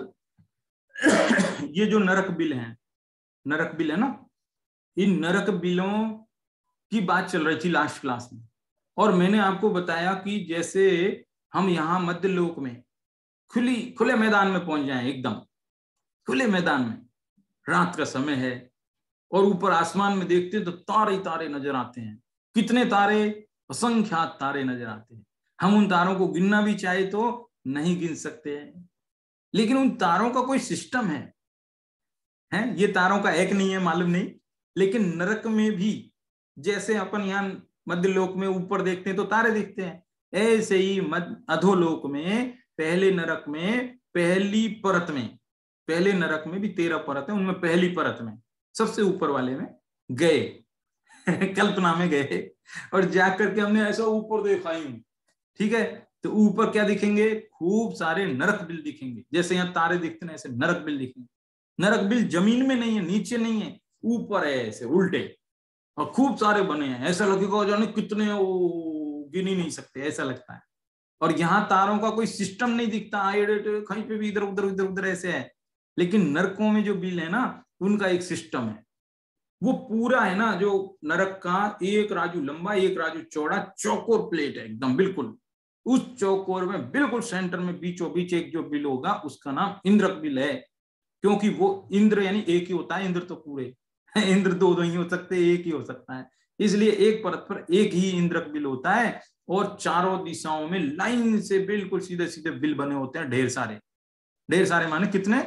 ये जो नरक बिल है, नरक बिल है ना, इन नरक बिलों की बात चल रही थी लास्ट क्लास में, और मैंने आपको बताया कि जैसे हम यहाँ मध्य लोक में खुली खुले मैदान में पहुंच जाएं, एकदम खुले मैदान में, रात का समय है, और ऊपर आसमान में देखते तो तारे तारे नजर आते हैं। कितने तारे, असंख्यात तारे नजर आते हैं। हम उन तारों को गिनना भी चाहे तो नहीं गिन सकते हैं, लेकिन उन तारों का कोई सिस्टम है, है? ये तारों का एक नहीं है, मालूम नहीं। लेकिन नरक में भी जैसे अपन यहाँ मध्य लोक में ऊपर देखते हैं तो तारे दिखते हैं, ऐसे ही मध्य अधोलोक में, पहले नरक में, पहली परत में, पहले नरक में भी तेरह परत है, उनमें पहली परत में सबसे ऊपर वाले में गए कल्पना में गए, और जाकर के हमने ऐसा ऊपर देखा ही, ठीक है। तो ऊपर क्या दिखेंगे, खूब सारे नरक बिल दिखेंगे। जैसे यहाँ तारे दिखते हैं ऐसे नरक बिल दिखेंगे। नरक बिल जमीन में नहीं है, नीचे नहीं है, ऊपर है, ऐसे उल्टे, और खूब सारे बने हैं। ऐसा लगेगा जाने कितने, वो गिन ही नहीं सकते, ऐसा लगता है। और यहाँ तारों का कोई सिस्टम नहीं दिखता, कहीं पे भी इधर उधर इधर उधर ऐसे है। लेकिन नरकों में जो बिल है ना, उनका एक सिस्टम है, वो पूरा है ना, जो नरक का एक राजू लंबा, एक राजू चौड़ा चौकोर प्लेट है एकदम, बिल्कुल उस चौकोर में बिल्कुल सेंटर में बीचों बीच एक जो बिल होगा, उसका नाम इंद्रक बिल है। क्योंकि वो इंद्र यानी एक ही होता है, इंद्र तो पूरे इंद्र दो दो ही हो सकते, एक ही हो सकता है, इसलिए एक परत पर एक ही इंद्रक बिल होता है। और चारों दिशाओं में लाइन से बिल्कुल सीधे सीधे बिल बने होते हैं, ढेर सारे, ढेर सारे माने कितने,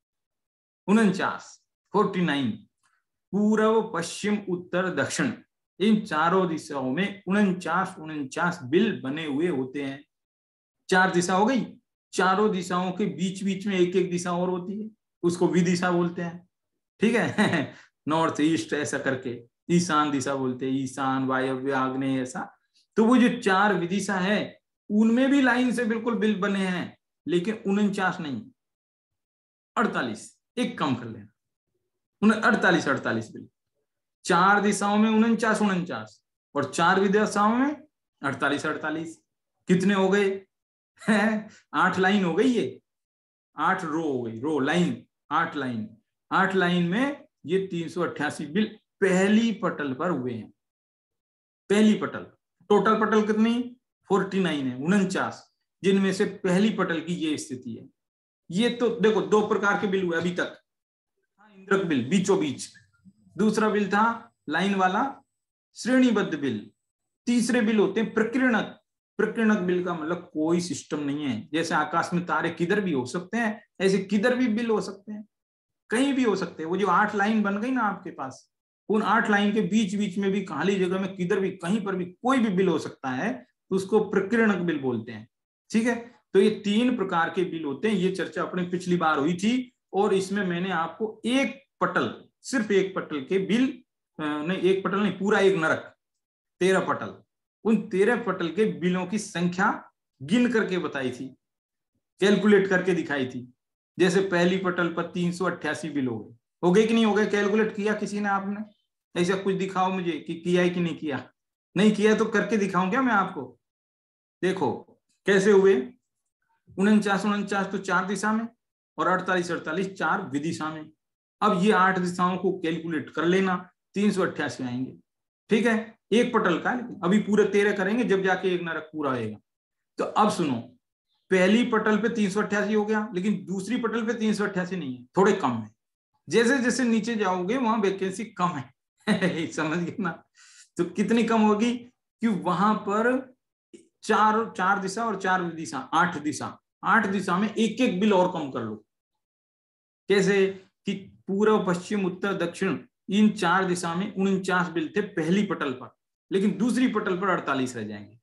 उनचास, फोर्टी नाइन, पूर्व पश्चिम उत्तर दक्षिण, इन चारों दिशाओं में उनचास उनचास बिल बने हुए होते हैं। चार दिशा हो गई, चारों दिशाओं के बीच बीच में एक एक दिशा और होती है, उसको विदिशा बोलते हैं, ठीक है नॉर्थ ईस्ट ऐसा करके, ईशान दिशा बोलते हैं, ईशान, वायव्य, आग्नेय, ऐसा। तो वो जो चार विदिशा है उनमें भी लाइन से बिल्कुल बिल बने हैं, लेकिन उनचास नहीं, अड़तालीस, एक कम कर लेना, अड़तालीस अड़तालीस बिल। चार दिशाओं में उनचास उनचास, और चार विदिशाओं में अड़तालीस अड़तालीस, कितने हो गए, आठ लाइन हो गई, ये आठ रो हो गई, रो लाइन, आठ लाइन, आठ लाइन में ये तीन सौ अट्ठासी बिल पहली पटल पर हुए हैं। पहली पटल, टोटल पटल कितनी, फोर्टी नाइन है, उनचास, जिनमें से पहली पटल की ये स्थिति है। ये तो देखो दो प्रकार के बिल हुए अभी तक, इंद्रक बिल बीचों बीच, दूसरा बिल था लाइन वाला श्रेणीबद्ध बिल, तीसरे बिल होते हैं प्रकीर्णक। प्रकीर्णक बिल का मतलब कोई सिस्टम नहीं है, जैसे आकाश में तारे किधर भी हो सकते हैं ऐसे किधर भी बिल हो सकते हैं, कहीं भी हो सकते हैं। वो जो आठ लाइन बन गई ना आपके पास, उन आठ लाइन के बीच बीच में भी खाली जगह में किधर भी कहीं पर भी कोई भी बिल हो सकता है, तो उसको प्रकीर्णक बिल बोलते हैं। ठीक है, तो ये तीन प्रकार के बिल होते हैं। ये चर्चा अपनी पिछली बार हुई थी, और इसमें मैंने आपको एक पटल, सिर्फ एक पटल के बिल, नहीं एक पटल नहीं, पूरा एक नरक, तेरह पटल, उन तेरह पटल के बिलों की संख्या गिन करके बताई थी, कैलकुलेट करके दिखाई थी। जैसे पहली पटल पर तीन सौ अट्ठासी बिल हो गए, हो गए कि नहीं हो गए? कैलकुलेट किया किसी ने? आपने ऐसा कुछ दिखाओ मुझे कि किया है कि नहीं किया। नहीं किया तो करके दिखाऊं क्या मैं आपको? देखो कैसे हुए। उनचास उनचास तो चार दिशा में, और अड़तालीस अड़तालीस चार विदिशा में। अब ये आठ दिशाओं को कैलकुलेट कर लेना, तीन सौ अट्ठासी आएंगे। ठीक है, एक पटल का, लेकिन अभी पूरे तेरह करेंगे जब जाके एक नरक पूरा होगा। तो अब सुनो, पहली पटल पे तीन सौ अट्ठासी हो गया, लेकिन दूसरी पटल पे तीन सौ अट्ठासी नहीं है, थोड़े कम है। जैसे जैसे नीचे जाओगे वहां वैकेंसी कम है समझ गए ना? तो कितनी कम होगी कि वहां पर चार चार दिशा और चार दिशा, आठ दिशा, आठ दिशा में एक एक बिल और कम कर लो। कैसे कि पूर्व पश्चिम उत्तर दक्षिण इन चार दिशा में उनचास बिल थे पहली पटल पर, लेकिन दूसरी पटल पर अड़तालीस रह जाएंगे।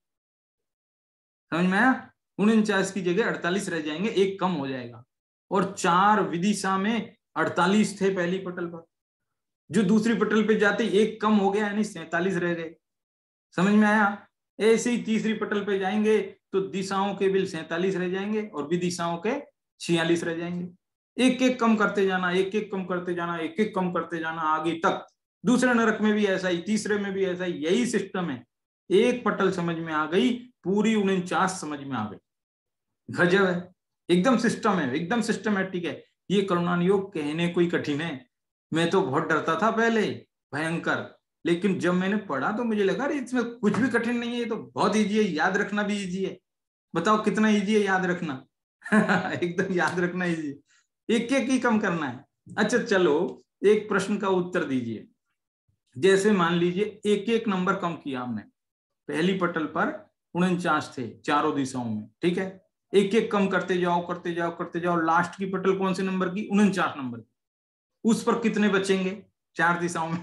समझ में आया? उनचास की जगह अड़तालीस रह जाएंगे, एक कम हो जाएगा। और चार विदिशा में अड़तालीस थे पहली पटल पर, जो दूसरी पटल पे जाते एक कम हो गया, यानी सैंतालीस रह गए। समझ में आया? ऐसे ही तीसरी पटल पे जाएंगे तो दिशाओं के बिल सैंतालीस रह जाएंगे और विदिशाओं के छियालीस रह जाएंगे। एक एक कम करते जाना, एक एक कम करते जाना, एक एक कम करते जाना आगे तक। दूसरे नरक में भी ऐसा ही, तीसरे में भी ऐसा ही, यही सिस्टम है। एक पटल समझ में आ गई, पूरी उनचास समझ में आ गई। गजब है, एकदम सिस्टम है, एकदम सिस्टमेटिक है। ये करुणान योग कहने कोई कठिन है। मैं तो बहुत डरता था पहले, भयंकर, लेकिन जब मैंने पढ़ा तो मुझे लगा इसमें कुछ भी कठिन नहीं है, ये तो बहुत इजी है, याद रखना भी इजी है। बताओ कितना इजी है याद रखना एकदम याद रखना इजी, एक एक ही कम करना है। अच्छा चलो, एक प्रश्न का उत्तर दीजिए। जैसे मान लीजिए एक एक नंबर कम किया हमने, पहली पटल पर उनचास थे चारों दिशाओं में, ठीक है, एक एक कम करते जाओ करते जाओ करते जाओ, लास्ट की पटल कौन से नंबर की? उनचास नंबर की। उस पर कितने बचेंगे चार दिशाओं में?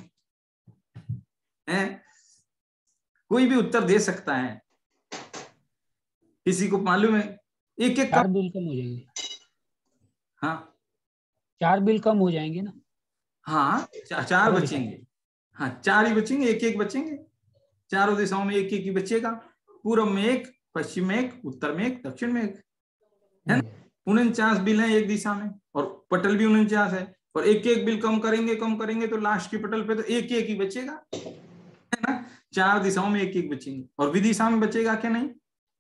है कोई भी उत्तर दे सकता है, किसी को मालूम है? एक एक चार कम, बिल कम हो जाएंगे। हाँ चार बिल कम हो जाएंगे ना? हाँ चा, चार बचेंगे, हाँ चार ही बचेंगे, एक एक बचेंगे। चारों दिशाओं में एक एक ही बचेगा, पूर्व में एक, पश्चिम में एक, उत्तर में एक, दक्षिण में एक, है ना? उनचास बिल है एक दिशा में, और पटल भी उनचास है, और एक एक बिल कम करेंगे कम करेंगे तो लास्ट की पटल पे तो एक एक ही बचेगा, है ना? चार दिशाओं में एक एक बचेंगे, और विदिशा में बचेगा क्या? नहीं,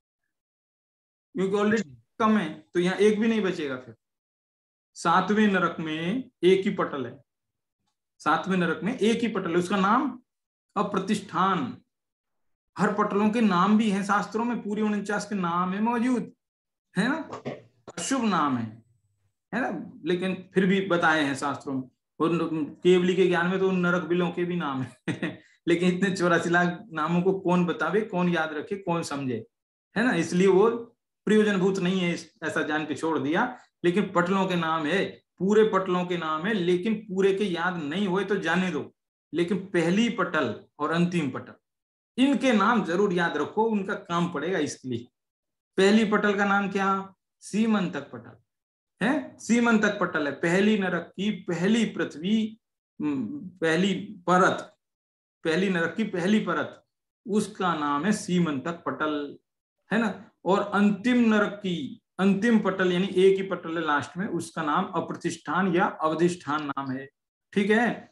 क्योंकि ऑलरेडी कम है, तो यहाँ एक भी नहीं बचेगा। फिर सातवें नरक में एक ही पटल है, सातवें नरक में एक ही पटल है, उसका नाम अप्रतिष्ठान। हर पटलों के नाम भी हैं शास्त्रों में, पूरी उनचास के नाम है मौजूद, है ना? अशुभ नाम है, है ना? लेकिन फिर भी बताए हैं शास्त्रों में, और केवली के ज्ञान में तो उन नरक बिलों के भी नाम है लेकिन इतने चौरासी लाख नामों को कौन बतावे, कौन याद रखे, कौन समझे, है ना? इसलिए वो प्रयोजनभूत नहीं है, ऐसा जान के छोड़ दिया। लेकिन पटलों के नाम है, पूरे पटलों के नाम है, लेकिन पूरे के याद नहीं हुए तो जाने दो। लेकिन पहली पटल और अंतिम पटल, इनके नाम जरूर याद रखो, उनका काम पड़ेगा इसके लिए। पहली पटल का नाम क्या? सीमंतक पटल है, सीमंतक पटल है, पहली नरक की पहली पृथ्वी, पहली परत, पहली नरक की पहली परत, उसका नाम है सीमंतक पटल, है ना? और अंतिम नरक की अंतिम पटल, यानी एक ही पटल है लास्ट में, उसका नाम अप्रतिष्ठान या अवधिष्ठान नाम है। ठीक है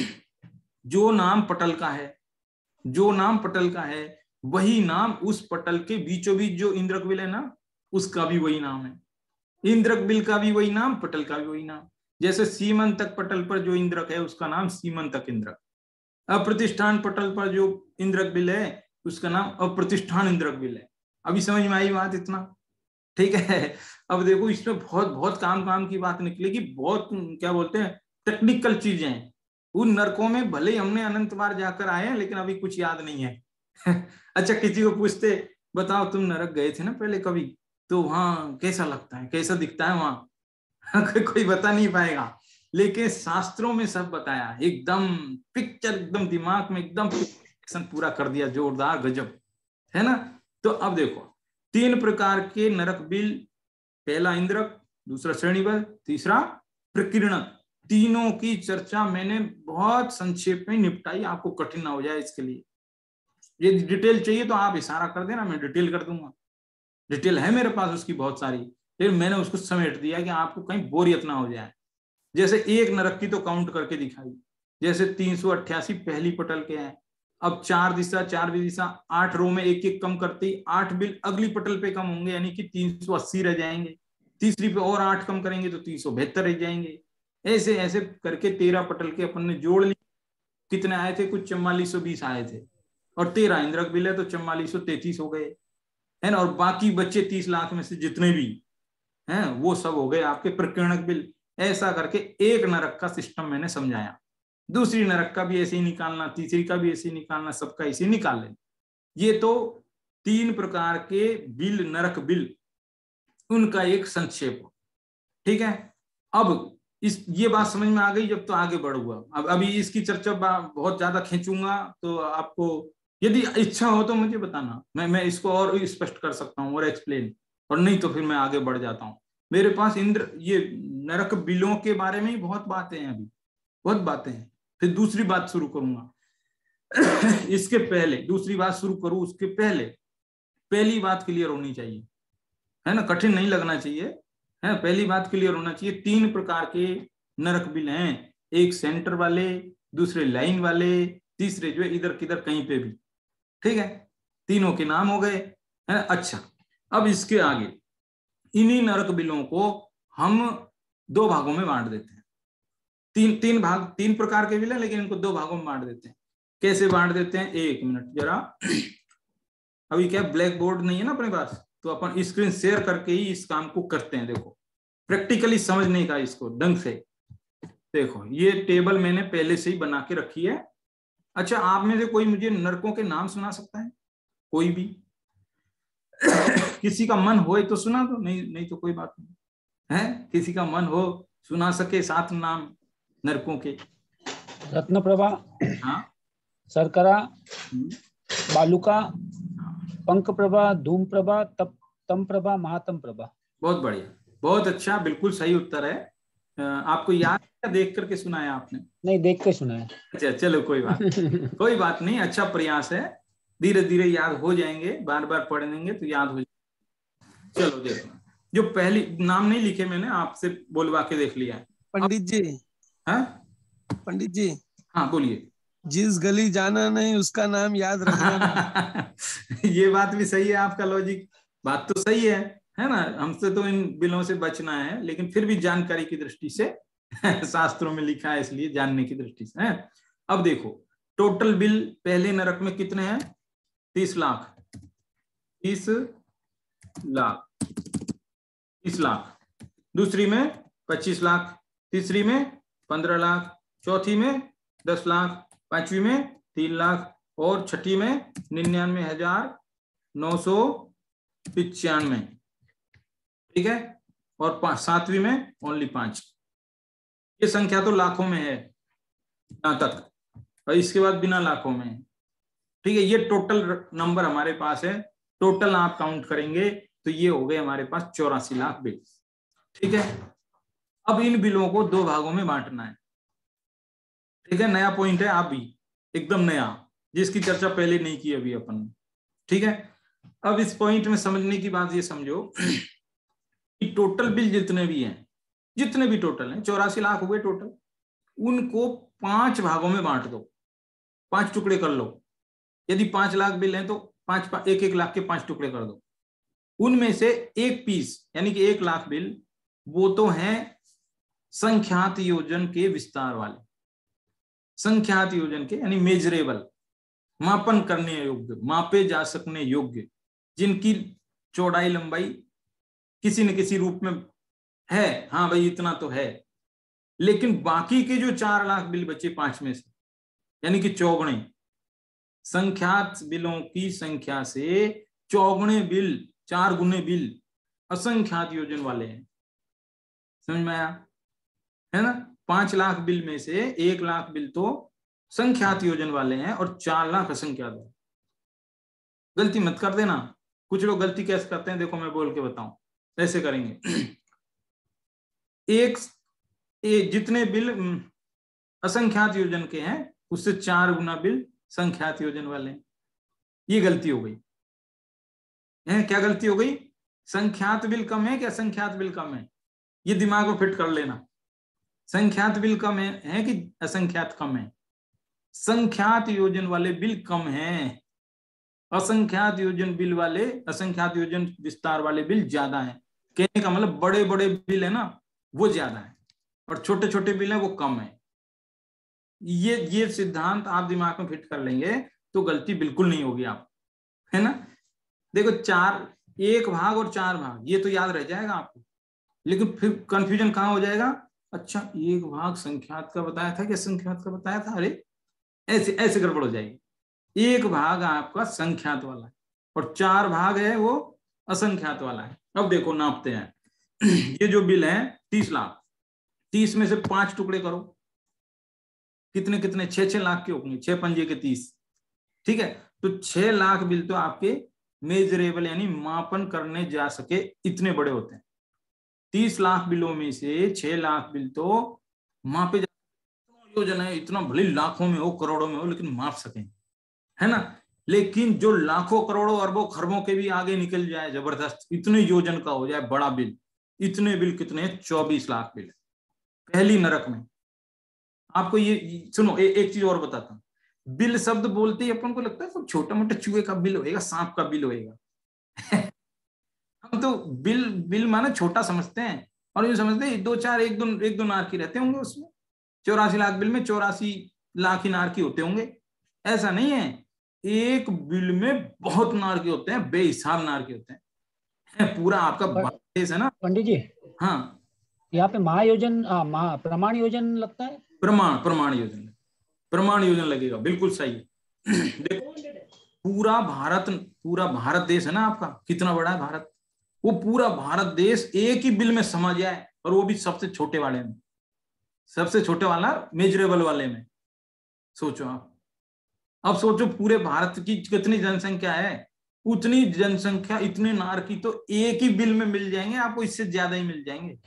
जो नाम पटल का है, जो नाम पटल का है वही नाम उस पटल के बीचों बीच जो इंद्रक बिल है ना, उसका भी वही नाम है। इंद्रक बिल का भी वही नाम, पटल का भी वही नाम। जैसे सीमंतक पटल पर जो इंद्रक है उसका नाम सीमंतक इंद्रक, अप्रतिष्ठान पटल पर जो इंद्रक बिल है उसका नाम अप्रतिष्ठान इंद्रक बिल है। अभी समझ में आई बात इतना? ठीक है, अब देखो इसमें बहुत बहुत काम काम की बात निकलेगी, बहुत क्या बोलते हैं टेक्निकल चीजें हैं। उन नरकों में भले ही हमने अनंत बार जाकर आए हैं, लेकिन अभी कुछ याद नहीं है अच्छा, किसी को पूछते बताओ तुम नरक गए थे ना पहले कभी, तो वहां कैसा लगता है, कैसा दिखता है वहां? कोई बता नहीं पाएगा, लेकिन शास्त्रों में सब बताया, एकदम पिक्चर, एकदम दिमाग में एकदम पूरा कर दिया, जोरदार गजब, है ना। तो अब देखो, तीन प्रकार के नरक बिल, पहला इंद्रक, दूसरा श्रेणीबद्ध, तीसरा प्रकीर्णक। तीनों की चर्चा मैंने बहुत संक्षेप में निपटाई, आपको कठिन ना हो जाए इसके लिए। ये डिटेल चाहिए तो आप इशारा कर देना, मैं डिटेल कर दूंगा। डिटेल है मेरे पास उसकी बहुत सारी, फिर मैंने उसको समेट दिया कि आपको कहीं बोरियत ना हो जाए। जैसे एक नरक की तो काउंट करके दिखाई, जैसे तीन सौ अट्ठासी पहली पटल के हैं। अब चार दिशा, चार दिशा, आठ रो में एक एक कम करते ही आठ बिल अगली पटल पे कम होंगे, यानी कि तीन सौ अस्सी रह जाएंगे। तीसरी पे और आठ कम करेंगे तो तीन सौ बहत्तर रह जाएंगे। ऐसे ऐसे करके तेरह पटल के अपन ने जोड़ लिए। कितने आए थे? कुछ चौवालीस सौ बीस आए थे, और तेरह इंद्रक बिल है तो चौवालीस सौ तैतीस हो गए, है ना। और बाकी बच्चे तीस लाख में से जितने भी हैं वो सब हो गए आपके प्रकीर्णक बिल। ऐसा करके एक नरक का सिस्टम मैंने समझाया। दूसरी नरक का भी ऐसे ही निकालना, तीसरी का भी ऐसे ही निकालना, सबका ऐसे ही निकाल लेना। ये तो तीन प्रकार के बिल, नरक बिल, उनका एक संक्षेप, ठीक है। अब इस ये बात समझ में आ गई, जब तो आगे बढ़ूंगा। अब अभी इसकी चर्चा बहुत ज्यादा खींचूंगा तो आपको, यदि इच्छा हो तो मुझे बताना, मैं मैं इसको और स्पष्ट कर सकता हूँ और एक्सप्लेन, और नहीं तो फिर मैं आगे बढ़ जाता हूँ। मेरे पास इंद्र ये नरक बिलों के बारे में ही बहुत बातें हैं, अभी बहुत बातें हैं। फिर दूसरी बात शुरू करूंगा। इसके पहले दूसरी बात शुरू करूं उसके पहले पहली बात क्लियर होनी चाहिए, है ना, कठिन नहीं लगना चाहिए, है। पहली बात क्लियर होना चाहिए, तीन प्रकार के नरक बिल हैं, एक सेंटर वाले, दूसरे लाइन वाले, तीसरे जो है इधर किधर कहीं पे भी, ठीक है। तीनों के नाम हो गए, है। अच्छा, अब इसके आगे इन्हीं नरक बिलों को हम दो भागों में बांट देते हैं। तीन तीन भाग, तीन प्रकार के बिल हैं, लेकिन इनको दो भागों में बांट देते हैं। कैसे बांट देते हैं? एक मिनट जरा, अभी क्या ब्लैक बोर्ड नहीं है ना अपने पास, तो अपन स्क्रीन शेयर करके ही इस काम को करते हैं। देखो, प्रैक्टिकली समझने का इसको ढंग से देखो, ये टेबल मैंने पहले से ही बना के रखी है। अच्छा, आप में से कोई मुझे नरकों के नाम सुना सकता है? कोई भी? किसी का मन हो तो सुना दो, नहीं नहीं तो कोई बात नहीं है। किसी का मन हो सुना सके सात नाम नरकों के? रत्नप्रभा, हाँ, सरकरा, बालुका, पंख प्रभा, धूम प्रभा, तप तम प्रभा, महातम प्रभा। बहुत बढ़िया, बहुत अच्छा, बिल्कुल सही उत्तर है। आपको याद है, देख करके सुना है आपने? नहीं, देख के सुना है। अच्छा, चलो कोई बात कोई बात नहीं, अच्छा प्रयास है, धीरे धीरे याद हो जाएंगे, बार बार पढ़ेंगे तो याद हो जाएंगे। चलो देखो, जो पहली नाम नहीं लिखे मैंने, आपसे बोलवा के देख लिया है। पंडित जी, हाँ पंडित जी, हाँ बोलिए। जिस गली जाना नहीं उसका नाम याद रखना। ये बात भी सही है, आपका लॉजिक बात तो सही है है ना। हमसे तो इन बिलों से बचना है, लेकिन फिर भी जानकारी की दृष्टि से शास्त्रों में लिखा है, इसलिए जानने की दृष्टि से है। अब देखो, टोटल बिल पहले नरक में कितने हैं? तीस लाख, तीस लाख, तीस लाख। दूसरी में पच्चीस लाख, तीसरी में पंद्रह लाख, चौथी में दस लाख, पांचवी में तीन लाख, और छठी में निन्यानवे हजार नौ सौ पिचानवे, ठीक है। और सातवीं में ओनली पांच। ये संख्या तो लाखों में है यहां तक, और इसके बाद बिना लाखों में है, ठीक है। ये टोटल नंबर हमारे पास है, टोटल आप काउंट करेंगे तो ये हो गए हमारे पास चौरासी लाख बिल, ठीक है। अब इन बिलों को दो भागों में बांटना है, ठीक है। नया पॉइंट है, आप भी एकदम नया, जिसकी चर्चा पहले नहीं की अभी अपन ने, ठीक है। अब इस पॉइंट में समझने की बात ये समझो कि टोटल बिल जितने भी हैं, जितने भी टोटल हैं, चौरासी लाख हुए टोटल, उनको पांच भागों में बांट दो, पांच टुकड़े कर लो। यदि पांच लाख बिल हैं तो पांच एक एक लाख के पांच टुकड़े कर दो। उनमें से एक पीस यानी कि एक लाख बिल, वो तो हैं संख्यात योजन के विस्तार वाले, संख्यात योजन के यानी मेजरेबल, मापन करने योग्य, मापे जा सकने योग्य, जिनकी चौड़ाई लंबाई किसी न किसी रूप में है, हाँ भाई इतना तो है। लेकिन बाकी के जो चार लाख बिल बचे पांच में से, यानी कि चौगुने, संख्यात बिलों की संख्या से चौगुने बिल, चार गुने बिल असंख्यात योजन वाले हैं। समझ में आया है ना? पांच लाख बिल में से एक लाख बिल तो संख्यात योजन वाले हैं और चार लाख असंख्यात। गलती मत कर देना। कुछ लोग गलती कैसे करते हैं, देखो मैं बोल के बताऊं। ऐसे करेंगे, एक, एक जितने बिल असंख्यात योजन के हैं उससे चार गुना बिल संख्यात योजन वाले हैं। ये गलती हो गई है। क्या गलती हो गई? संख्यात बिल कम है कि असंख्यात बिल कम है? ये दिमाग में फिट कर लेना। संख्यात बिल कम है, है कि असंख्यात कम है? संख्यात योजन वाले बिल कम हैं, असंख्यात योजन बिल वाले, असंख्यात योजन विस्तार वाले बिल ज्यादा हैं। कहने का मतलब बड़े बड़े बिल है ना वो ज्यादा है और छोटे छोटे बिल है वो कम है। ये ये सिद्धांत आप दिमाग में फिट कर लेंगे तो गलती बिल्कुल नहीं होगी आप, है ना? देखो चार, एक भाग और चार भाग ये तो याद रह जाएगा आपको, लेकिन फिर कंफ्यूजन कहाँ हो जाएगा? अच्छा एक भाग संख्यात का बताया था कि असंख्यात का बताया था? अरे ऐसे ऐसे गड़बड़ हो जाएगी। एक भाग आपका संख्यात वाला है और चार भाग है वो असंख्यात वाला है। अब देखो नापते हैं। ये जो बिल है तीस लाख, तीस में से पांच टुकड़े करो, कितने कितने? छह छह लाख के होंगे, छह पंजे के तीस, ठीक है? तो छह लाख बिल तो आपके मेजरेबल यानी मापन करने जा सके इतने बड़े होते हैं। तीस लाख बिलों में से छह लाख बिल तो मापे जा, योजना है इतना भले लाखों में हो करोड़ों में हो लेकिन माप सकें, है ना? लेकिन जो लाखों करोड़ों अरबों खरबों के भी आगे निकल जाए, जबरदस्त इतने योजन का हो जाए बड़ा बिल, इतने बिल कितने? चौबीस लाख बिल पहली नरक में। आपको ये सुनो, ए, एक चीज और बताता हूँ। बिल शब्द बोलते ही अपन को लगता है कुछ छोटा मोटा चूहे का बिल होएगा, सांप का बिल होएगा। हम तो बिल बिल माने छोटा समझते हैं और ये समझते हैं दो चार एक दो एक दो नारकी रहते होंगे उसमें। चौरासी लाख बिल में चौरासी लाख ही नारकी होते होंगे, ऐसा नहीं है। एक बिल में बहुत नारकी होते हैं, बेहिसाब नारकी होते हैं। पूरा आपका देश है ना। पंडित जी हाँ, यहाँ पे महायोजन महा प्रमाण योजन लगता है। प्रमाण प्रमाण योजन, प्रमाण योजन लगेगा, बिल्कुल सही है। देखो पूरा भारत, पूरा भारत देश है ना आपका, कितना बड़ा है भारत? वो पूरा भारत देश एक ही बिल में समा जाए और वो भी सबसे छोटे वाले में, सबसे छोटे वाला मेजरेबल वाले में। सोचो आप, अब सोचो पूरे भारत की कितनी जनसंख्या है, उतनी जनसंख्या इतने नारकी तो एक ही बिल में मिल जाएंगे आपको, इससे ज्यादा ही मिल जाएंगे।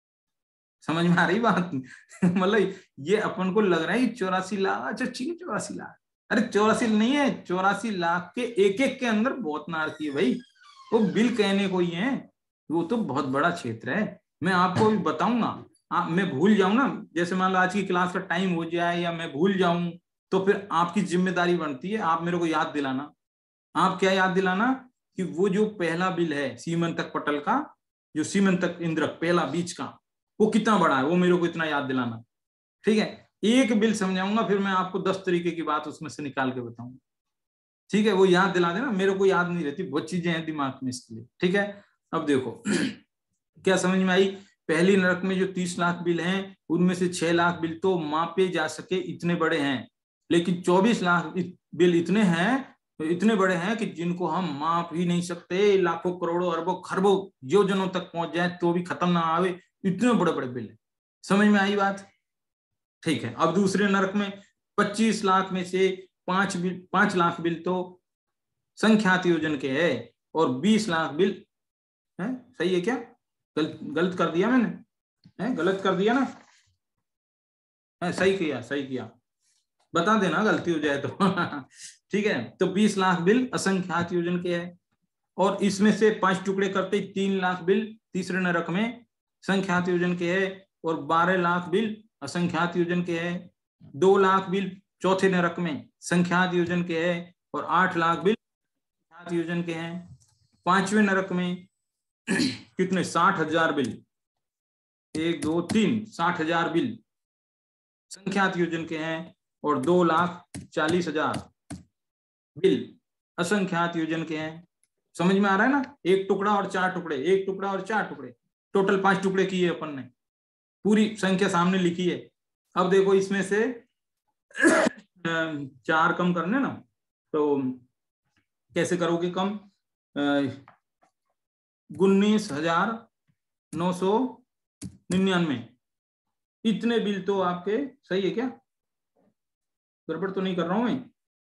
समझ में आ रही बात? मतलब ये अपन को लग रहा है कि चौरासी लाख, अच्छा ठीक है चौरासी लाख, अरे चौरासी नहीं है, चौरासी लाख के एक एक के अंदर बहुत नारकी है भाई। वो बिल कहने को ही है, वो तो बहुत बड़ा क्षेत्र है। मैं आपको भी बताऊंगा, आप मैं भूल जाऊं ना, जैसे मान लो आज की क्लास का टाइम हो जाए या मैं भूल जाऊं तो फिर आपकी जिम्मेदारी बनती है आप मेरे को याद दिलाना। आप क्या याद दिलाना कि वो जो पहला बिल है सीमंतक पटल का, जो सीमंतक इंद्रक पहला बीच का, वो कितना बड़ा है वो मेरे को इतना याद दिलाना, ठीक है? एक बिल समझाऊंगा फिर मैं आपको दस तरीके की बात उसमें से निकाल के बताऊंगा, ठीक है? वो याद दिला देना, मेरे को याद नहीं रहती, बहुत चीजें हैं दिमाग में इसके लिए, ठीक है? अब देखो क्या समझ में आई? पहली नरक में जो तीस लाख बिल हैं उनमें से छह लाख बिल तो मापे जा सके इतने बड़े हैं, लेकिन चौबीस लाख बिल इतने हैं, इतने बड़े हैं कि जिनको हम माप ही नहीं सकते। लाखों करोड़ों अरबों खरबों योजनों तक पहुंच जाए तो भी खत्म ना आवे, इतने बड़े बड़े बिल है। समझ में आई बात? ठीक है। अब दूसरे नरक में पच्चीस लाख में से पांच बिल पांच लाख बिल तो संख्यात योजन के है और बीस लाख बिल है। सही है क्या? गलत गलत कर दिया मैंने? है गलत कर दिया ना? है सही किया, सही किया, बता देना गलती हो जाए तो। ठीक है, तो बीस लाख बिल असंख्यात योजन के है और इसमें से पांच टुकड़े करते तीन लाख बिल तीसरे नरक में संख्यात योजन के है और बारह लाख बिल असंख्यात योजन के है। दो लाख बिल चौथे नरक में संख्यात योजन के है और आठ लाख बिल संख्यात योजन के हैं। पांचवें नरक में कितने? साठ हजार बिल, एक दो तीन, साठ हजार बिल संख्यात योजन के हैं और दो लाख चालीस हजार बिल असंख्यात योजन के हैं। समझ में आ रहा है ना? एक टुकड़ा और चार टुकड़े, एक टुकड़ा और चार टुकड़े, टोटल पांच टुकड़े किए अपन ने, पूरी संख्या सामने लिखी है। अब देखो इसमें से चार कम करने ना तो कैसे करोगे कम? उन्नीस हजार नौ सौ निन्यानवे, इतने बिल तो आपके सही है क्या? गड़बड़ तो नहीं कर रहा हूं मैं?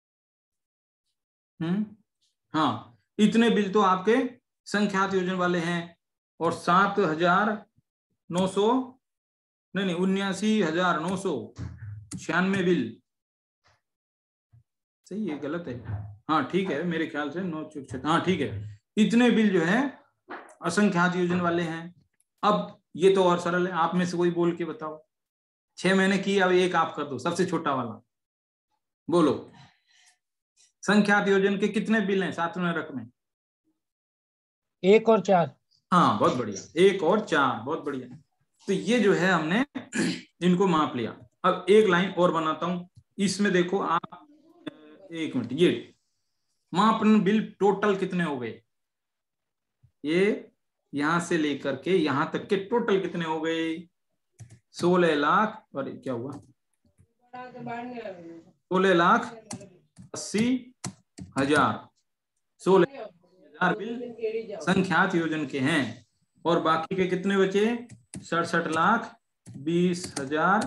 हम्म हाँ, इतने बिल तो आपके संख्यात योजन वाले हैं। और सात हजार नौ सौ नहीं नहीं उन्यासी हजार नौ सौ छियानवे बिल, सही है गलत है? हाँ ठीक है, मेरे ख्याल से नौ चौक हाँ ठीक है, इतने बिल जो है असंख्यात योजन वाले हैं। अब ये तो और सरल है, आप में से कोई बोल के बताओ, छह महीने की, अब एक आप कर दो, सबसे छोटा वाला बोलो। संख्यात योजन के कितने बिल हैं सातवें नरक में? एक और चार। हाँ बहुत बढ़िया, एक और चार, बहुत बढ़िया। तो ये जो है हमने इनको माप लिया। अब एक लाइन और बनाता हूं, इसमें देखो आप, एक मिनट, ये मापन बिल टोटल कितने हो गए, ये यहां से लेकर के यहां तक के टोटल कितने हो गए? सोलह लाख, और क्या हुआ, सोलह लाख अस्सी हजार, सोलह हजार बिल संख्यात योजन के हैं। और बाकी के कितने बचे? सड़सठ लाख बीस हजार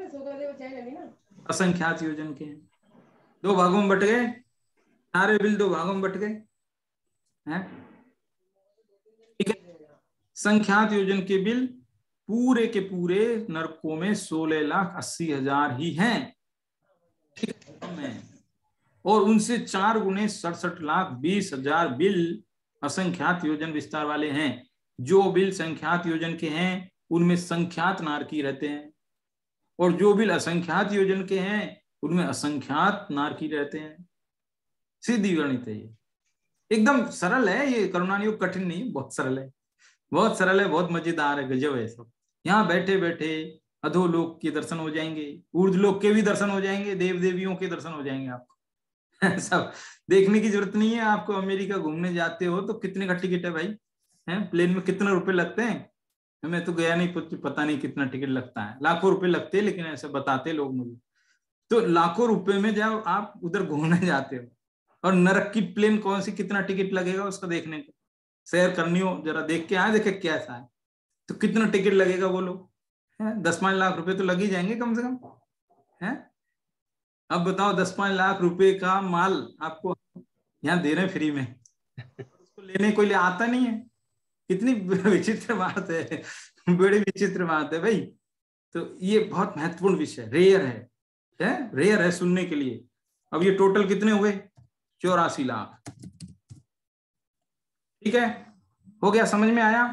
असंख्यात योजन के हैं। दो भागों में बट गए, सारे बिल दो भागों में बट गए हैं, ठीक है। संख्यात योजन के बिल पूरे के पूरे नरकों में सोलह लाख अस्सी हजार ही हैं, ठीक है। और उनसे चार गुने सड़सठ लाख बीस हजार बिल असंख्यात योजन विस्तार वाले हैं। जो बिल संख्यात योजन के हैं उनमें संख्यात नारकी रहते हैं, और जो बिल असंख्यात योजन के हैं उनमें असंख्यात नारकी रहते हैं। सीधी गणित है ये, एकदम सरल है ये, करुणानियोग कठिन नहीं, बहुत सरल है, बहुत सरल है, बहुत मजेदार है, गजब है सब। यहाँ बैठे बैठे अधोलोक के दर्शन हो जाएंगे, ऊर्ध्वलोक के भी दर्शन हो जाएंगे, देव देवियों के दर्शन हो जाएंगे आपको। सब देखने की जरूरत नहीं है आपको। अमेरिका घूमने जाते हो तो कितने का टिकट है भाई, हैं प्लेन में कितने रुपए लगते हैं? मैं तो गया नहीं, पता नहीं कितना टिकट लगता है, लाखों रुपए लगते हैं, लेकिन ऐसे बताते लोग मुझे। तो लाखों रुपए में जब आप उधर घूमने जाते हो, और नरक की प्लेन कौन सी, कितना टिकट लगेगा उसका देखने को, शेयर करनी हो जरा, देख के आए, देखे कैसा है, तो कितना टिकट लगेगा बोलो? दस पांच लाख रुपए तो लग ही जाएंगे कम से कम, है? अब बताओ, दस पांच लाख रुपए का माल आपको यहाँ दे रहे हैं फ्री में, उसको लेने कोई ले आता नहीं है। कितनी विचित्र बात है, बड़ी विचित्र बात है भाई। तो ये बहुत महत्वपूर्ण विषय, रेयर है, है रेयर है सुनने के लिए। अब ये टोटल कितने हुए? चौरासी लाख, ठीक है, हो गया, समझ में आया?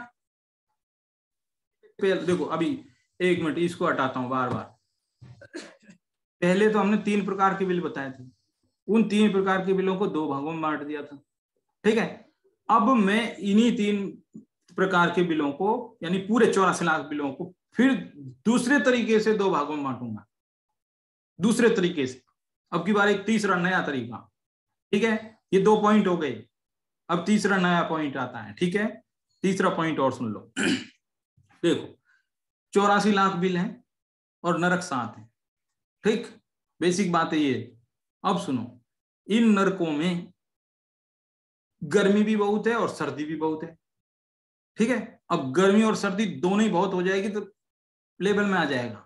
देखो अभी एक मिनट, इसको हटाता हूं बार बार। पहले तो हमने तीन प्रकार के बिल बताए थे, उन तीन प्रकार के बिलों को दो भागों में बांट दिया था, ठीक है। अब मैं इन्हीं तीन प्रकार के बिलों को, यानी पूरे चौरासी लाख बिलों को फिर दूसरे तरीके से दो भागों में बांटूंगा, दूसरे तरीके से। अब की बार एक तीसरा नया तरीका, ठीक है। ये दो पॉइंट हो गए, अब तीसरा नया पॉइंट आता है, ठीक है। तीसरा पॉइंट और सुन लो। देखो चौरासी लाख बिल हैं और नरक सात है, ठीक, बेसिक बात है ये। अब सुनो, इन नरकों में गर्मी भी बहुत है और सर्दी भी बहुत है, ठीक है। अब गर्मी और सर्दी दोनों ही बहुत हो जाएगी तो लेवल में आ जाएगा।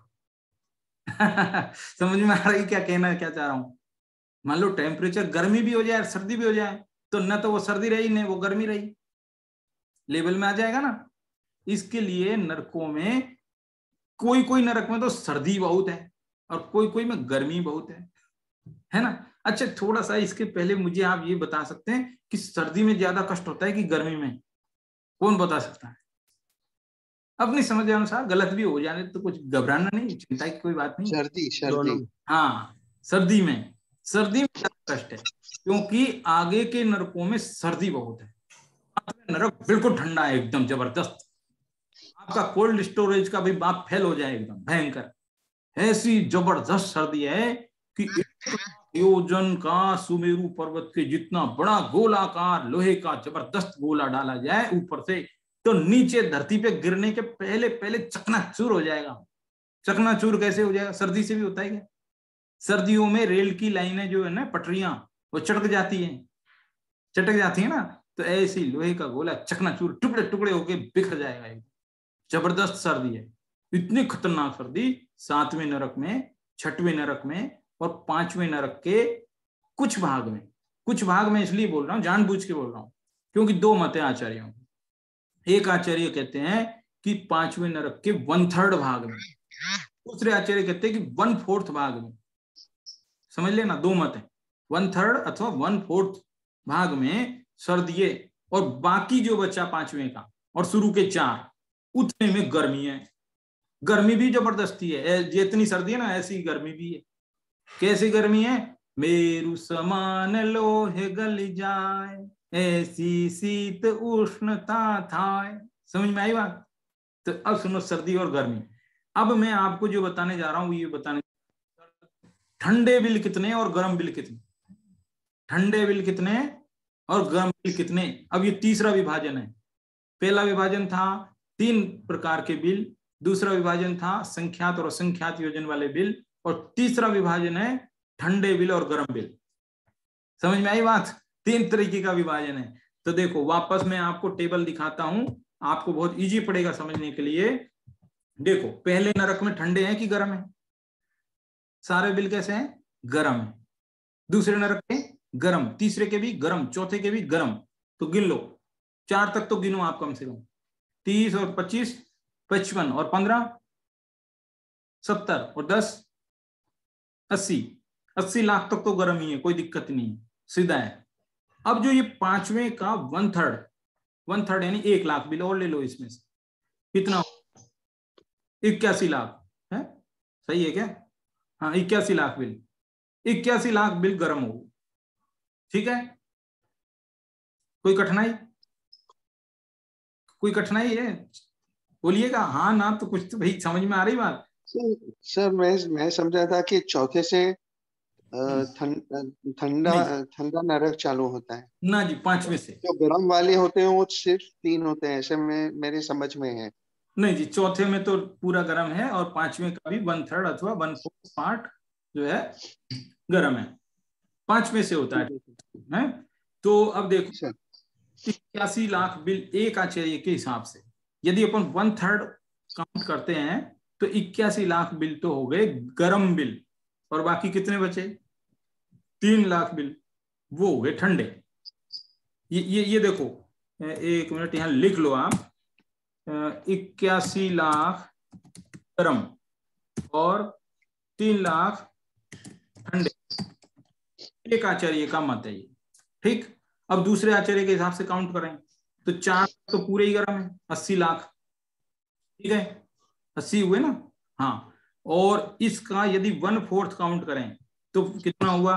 समझ में आ रहा है क्या कहना, क्या चाह रहा हूं? मान लो टेम्परेचर गर्मी भी हो जाए सर्दी भी हो जाए, तो न तो वो सर्दी रही न वो गर्मी रही, लेवल में आ जाएगा ना। इसके लिए नरकों में कोई कोई नरक में तो सर्दी बहुत है और कोई कोई में गर्मी बहुत है, है ना। अच्छा थोड़ा सा इसके पहले मुझे आप ये बता सकते हैं कि सर्दी में ज्यादा कष्ट होता है कि गर्मी में? कौन बता सकता है? अपनी समझ अनुसार, गलत भी हो जाने तो कुछ घबराना नहीं, चिंता की कोई बात नहीं। सर्दी सर्दी हाँ सर्दी में, सर्दी में ज्यादा कष्ट है क्योंकि आगे के नरकों में सर्दी बहुत है, नरक बिल्कुल ठंडा है एकदम जबरदस्त, आपका कोल्ड स्टोरेज का भी बाप फेल हो जाए एकदम भयंकर। ऐसी जबरदस्त सर्दी है कि योजन का सुमेरु पर्वत के जितना बड़ा गोलाकार लोहे का जबरदस्त गोला डाला जाए ऊपर से, तो नीचे धरती पे गिरने के पहले पहले चकनाचूर हो जाएगा। चकनाचूर कैसे हो जाएगा? सर्दी से भी होता है क्या? सर्दियों में रेल की लाइनें जो है ना, पटरियां, वो चटक जाती है, चटक जाती है ना, तो ऐसे ही लोहे का गोला चकनाचूर टुकड़े टुकड़े होके बिखर जाएगा। जबरदस्त सर्दी है, इतनी खतरनाक सर्दी। सातवें नरक में, छठवें नरक में और पांचवें नरक के कुछ भाग में, कुछ भाग में इसलिए बोल रहा हूं, जानबूझ के बोल रहा हूं, क्योंकि दो मत है आचार्यों। एक आचार्य कहते हैं कि पांचवें नरक के वन थर्ड भाग में, दूसरे आचार्य कहते हैं कि वन फोर्थ भाग में। समझ लेना, दो मत है, वन थर्ड अथवा वन फोर्थ भाग में सर्दी, और बाकी जो बचा पांचवें का और शुरू के चार, उतने में गर्मी है। गर्मी भी जबरदस्ती है, जितनी सर्दी है ना ऐसी गर्मी भी है। कैसी गर्मी है? मेरु समान लोहे गल जाए, ऐसी शीत उष्णता थाए। समझ में आई बात? तो अब सुनो सर्दी और गर्मी। अब मैं आपको जो बताने जा रहा हूं ये बताने, ठंडे बिल कितने और गर्म बिल कितने, ठंडे बिल कितने और गर्म बिल कितने। अब ये तीसरा विभाजन है। पहला विभाजन था तीन प्रकार के बिल, दूसरा विभाजन था संख्यात और असंख्यात योजन वाले बिल, और तीसरा विभाजन है ठंडे बिल और गर्म बिल। समझ में आई बात? तीन तरीके का विभाजन है। तो देखो वापस मैं आपको टेबल दिखाता हूं, आपको बहुत इजी पड़ेगा समझने के लिए। देखो पहले नरक में ठंडे हैं कि गर्म है? सारे बिल कैसे हैं? गर्म है। दूसरे नरक के गर्म, तीसरे के भी गर्म, चौथे के भी गर्म। तो गिन लो, चार तक तो गिनो आप कम से कम। तीस और पच्चीस पचपन, और पंद्रह सत्तर, और दस अस्सी। अस्सी लाख तक तो गर्म ही है, कोई दिक्कत नहीं है, सीधा है। अब जो ये पांचवें का वन थर्ड, वन थर्ड यानी एक लाख बिल और ले लो, इसमें से कितना? इक्यासी लाख है, सही है क्या? हाँ इक्यासी लाख बिल, इक्यासी लाख बिल गर्म हो। ठीक है, कोई कठिनाई? कोई कठिनाई है? बोलिएगा हाँ ना, तो कुछ तो भाई समझ में आ रही बात। सर मैं मैं समझा था कि चौथे से ठंडा ठंडा नरक चालू होता है ना जी, पांचवें से। जो गर्म वाले होते हैं वो सिर्फ तीन होते हैं, ऐसे में मेरे समझ में है। नहीं जी, चौथे में तो पूरा गर्म है, और पांचवें का भी वन थर्ड अथवा वन फोर्थ पार्ट जो है गर्म है, पांचवें से होता है, है? तो अब देखो इक्यासी लाख बिल एक आचार्य के हिसाब से, यदि अपन वन थर्ड काउंट करते हैं तो इक्यासी लाख बिल तो हो गए गर्म बिल, और बाकी कितने बचे? तीन लाख बिल, वो हो गए ठंडे। ये ये ये देखो, एक मिनट यहां लिख लो आप, इक्यासी लाख गर्म और तीन लाख ठंडे, एक आचार्य का मत है ये। ठीक, अब दूसरे आचार्य के हिसाब से काउंट करें तो चार तो पूरे ही गर्म है, अस्सी लाख। ठीक है, अस्सी हुए ना? हाँ, और इसका यदि वन फोर्थ काउंट करें तो कितना हुआ?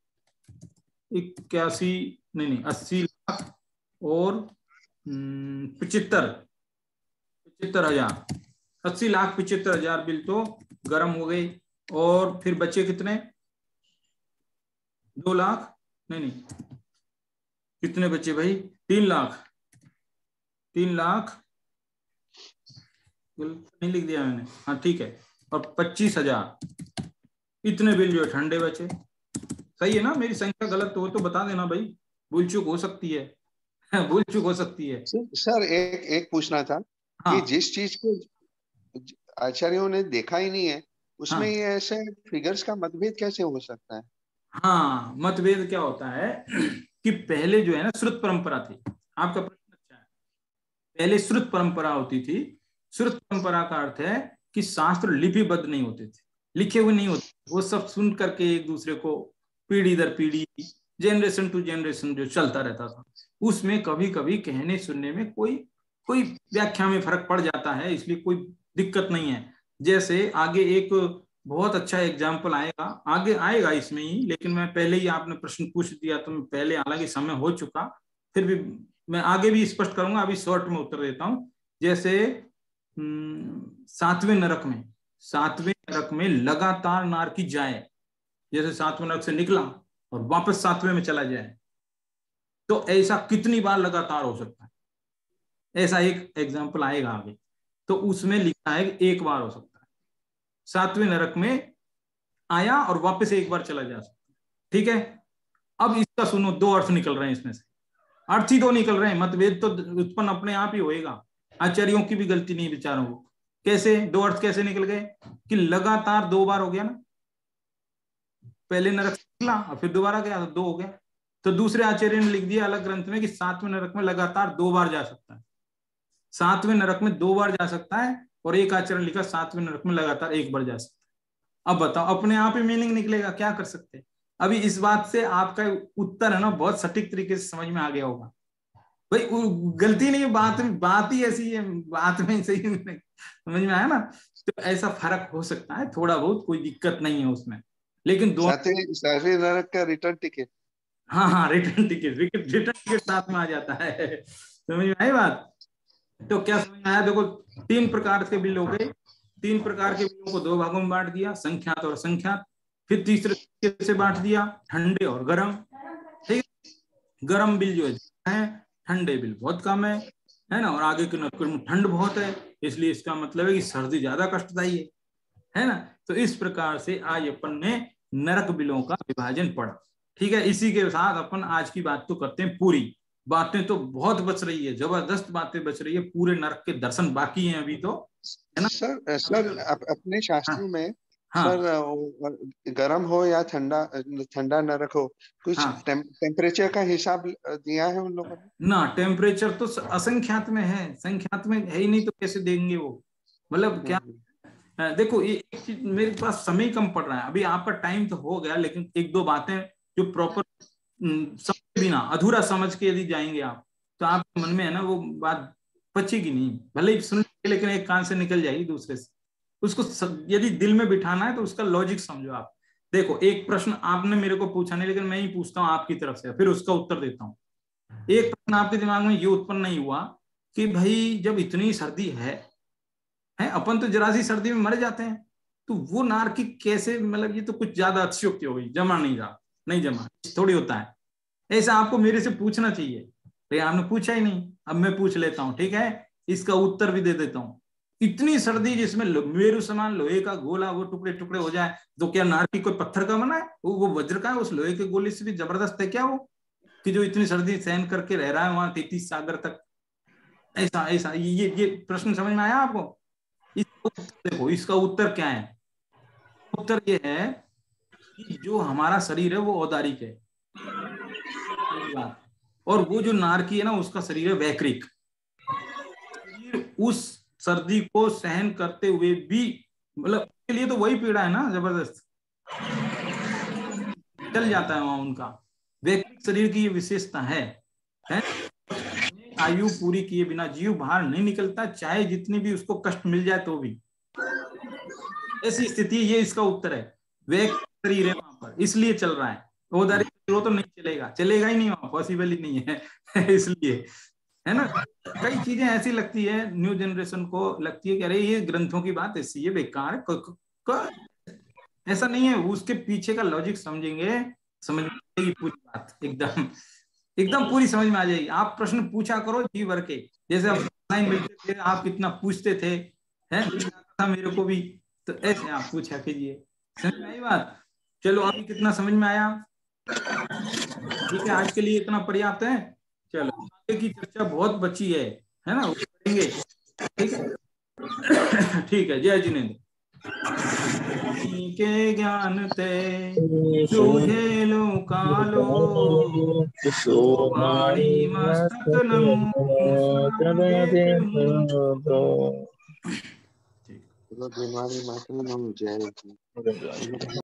इक्यासी नहीं नहीं अस्सी लाख और पिचहत्तर पिचहत्तर हजार, अस्सी लाख पिचहत्तर हजार बिल तो गर्म हो गई। और फिर बचे कितने? दो लाख नहीं नहीं कितने बचे भाई? तीन लाख तीन लाख नहीं लिख दिया मैंने, हाँ ठीक है, और पच्चीस हजार इतने बिल जो ठंडे बचे। सही है ना? मेरी संख्या गलत हो तो बता देना भाई, भूल चूक हो सकती है भूल चूक हो सकती है। सर एक एक पूछना था, हाँ, कि जिस चीज को आचार्यों ने देखा ही नहीं है उसमें, हाँ, ये ऐसे फिगर्स का मतभेद कैसे हो सकता है? हाँ, मतभेद क्या होता है कि पहले जो है ना श्रुत परंपरा थी। आपका प्रश्न अच्छा है। पहले श्रुत परंपरा होती थी। श्रुत परंपरा का अर्थ है कि शास्त्र लिपिबद्ध नहीं होते थे, लिखे हुए नहीं होते, वो सब सुन करके एक दूसरे को पीढ़ी दर पीढ़ी, जनरेशन टू जनरेशन जो चलता रहता था, उसमें कभी कभी कहने सुनने में कोई कोई व्याख्या में फर्क पड़ जाता है, इसलिए कोई दिक्कत नहीं है। जैसे आगे एक बहुत अच्छा एग्जाम्पल आएगा, आगे आएगा इसमें ही, लेकिन मैं पहले ही आपने प्रश्न पूछ दिया तो मैं पहले, हालांकि समय हो चुका, फिर भी मैं आगे भी स्पष्ट करूंगा, अभी शॉर्ट में उत्तर देता हूं। जैसे सातवें नरक में सातवें नरक में लगातार नार की जाए, जैसे सातवें नरक से निकला और वापस सातवें में चला जाए, तो ऐसा कितनी बार लगातार हो सकता है? ऐसा एक एग्जाम्पल आएगा आगे, तो उसमें लिखा है कि एक बार हो सकता है, सातवें नरक में आया और वापस एक बार चला जा सकता है। ठीक है, अब इसका सुनो, दो अर्थ निकल रहे हैं इसमें से, अर्थ ही दो निकल रहे हैं, मतभेद तो उत्पन्न अपने आप ही होएगा, आचार्यों की भी गलती नहीं विचारों को। कैसे दो अर्थ कैसे निकल गए कि लगातार दो बार हो गया ना, पहले नरक निकला और फिर दोबारा गया तो दो हो गया। तो दूसरे आचार्य ने लिख दिया अलग ग्रंथ में कि सातवें नरक में लगातार दो बार जा सकता है, सातवें नरक में दो बार जा सकता है, और एक आचार्य ने लिखा सातवें नरक में लगातार एक बार जा सकता है। अब बताओ, अपने आप ही मीनिंग निकलेगा, क्या कर सकते हैं। अभी इस बात से आपका उत्तर है ना बहुत सटीक तरीके से समझ में आ गया होगा। भाई गलती नहीं है, बात बात ही ऐसी है, बात में सही समझ में आया ना। तो ऐसा फर्क हो सकता है थोड़ा बहुत, कोई दिक्कत नहीं है उसमें, लेकिन दो सातवें नरक का रिटर्न टिकट, हाँ हाँ रिटर्न टिकट, रिटर्न टिकट साथ में आ जाता है। समझ में आई बात। तो क्या समझ में आया, देखो तीन प्रकार के बिल हो गए, तीन प्रकार के बिलों को दो भागों में बांट दिया, संख्यात और असंख्यात। फिर तीसरे से बांट दिया ठंडे और गर्म। ठीक, गर्म बिल जो है, ठंडे बिल बहुत कम है, है ना, और आगे के नरक में ठंड बहुत है, इसलिए इसका मतलब है कि सर्दी ज्यादा कष्टदायी है, है ना। तो इस प्रकार से आज अपन ने नरक बिलों का विभाजन पढ़ा। ठीक है, इसी के साथ अपन आज की बात तो करते हैं पूरी। बातें तो बहुत बच रही है, जबरदस्त बातें बच रही है, पूरे नरक के दर्शन बाकी हैं अभी तो, है ना। सर सर अप, अपने शास्त्रों में हाँ, सर गर्म हो या ठंडा ठंडा नरक हो, कुछ हाँ, टेम, टेम्परेचर का हिसाब दिया है उन लोगों ने ना। टेम्परेचर तो असंख्यात में है, संख्यात में है ही नहीं, तो कैसे देंगे वो। मतलब क्या, देखो ये एक चीज, मेरे पास समय कम पड़ रहा है अभी, आपका टाइम तो हो गया, लेकिन एक दो बातें जो प्रॉपर समझ बिना अधूरा समझ के यदि जाएंगे आप, तो आपके मन में है ना वो बात बचेगी नहीं, भले ही सुन लेकिन एक कान से निकल जाएगी दूसरे से। उसको यदि दिल में बिठाना है तो उसका लॉजिक समझो आप। देखो एक प्रश्न आपने मेरे को पूछा नहीं, लेकिन मैं ही पूछता हूँ आपकी तरफ से, फिर उसका उत्तर देता हूँ। एक प्रश्न आपके दिमाग में ये उत्पन्न नहीं हुआ कि भाई जब इतनी सर्दी है, है अपन तो जरा सी सर्दी में मर जाते हैं, तो वो नारकी कैसे, मतलब ये तो कुछ ज्यादा अतिशयोक्ति हो गई, जमा नहीं जा नहीं जमा थोड़ी होता है। ऐसा आपको मेरे से पूछना चाहिए, भाई आपने पूछा ही नहीं, अब मैं पूछ लेता हूँ, ठीक है, इसका उत्तर भी दे देता हूँ। इतनी सर्दी जिसमें मेरु समान लोहे का गोला वो टुकड़े टुकड़े हो जाए, तो क्या नारकी कोई पत्थर का बना है, वो, वो वज्र का है, उस लोहे के गोले से भी जबरदस्त है क्या वो, कि जो इतनी सर्दी सहन करके रह रहा है वहां तैतीस सागर तक। ऐसा ऐसा ये ये प्रश्न समझ में आया आपको। इसका देखो इसका उत्तर क्या है, उत्तर ये है कि जो हमारा शरीर है वो औदारिक है, और वो जो नारकी है ना उसका शरीर है वैक्रिक। उस सर्दी को सहन करते हुए भी, मतलब उसके लिए तो वही पीड़ा है ना, जबरदस्त चल जाता है वहां उनका। वैक्रिक शरीर की ये विशेषता है, है? आयु पूरी किए बिना जीव बाहर नहीं निकलता, चाहे जितनी भी उसको कष्ट मिल जाए तो भी। ऐसी स्थिति, ये इसका उत्तर है। वैक्रिक शरीर है वहां पर, इसलिए चल रहा है। औदारिक तो नहीं चलेगा, चलेगा ही नहीं वहां, पॉसिबल ही नहीं है इसलिए, है ना। कई चीजें ऐसी लगती है न्यू जनरेशन को, लगती है कि अरे ये ग्रंथों की बात ऐसी है, बेकार है, क, क, क, ऐसा नहीं है। उसके पीछे का लॉजिक समझेंगे, समझ में आएगी पूरी बात, एकदम एकदम पूरी समझ में आ जाएगी। आप प्रश्न पूछा करो जी भर के, जैसे आप मिलते थे आप कितना पूछते थे, है था मेरे को भी, तो ऐसे आप पूछा कीजिए। समझ में आई बात। चलो अभी कितना समझ में आया, ठीक है, आज के लिए इतना पर्याप्त है। चलो आगे की चर्चा बहुत बची है, है ना, करेंगे, ठीक है ठीक है। जय जिनेन्द्र। के ज्ञान ते सूझे लो कालो, वाणी मस्तक बीमारी मात्र न हो जाए।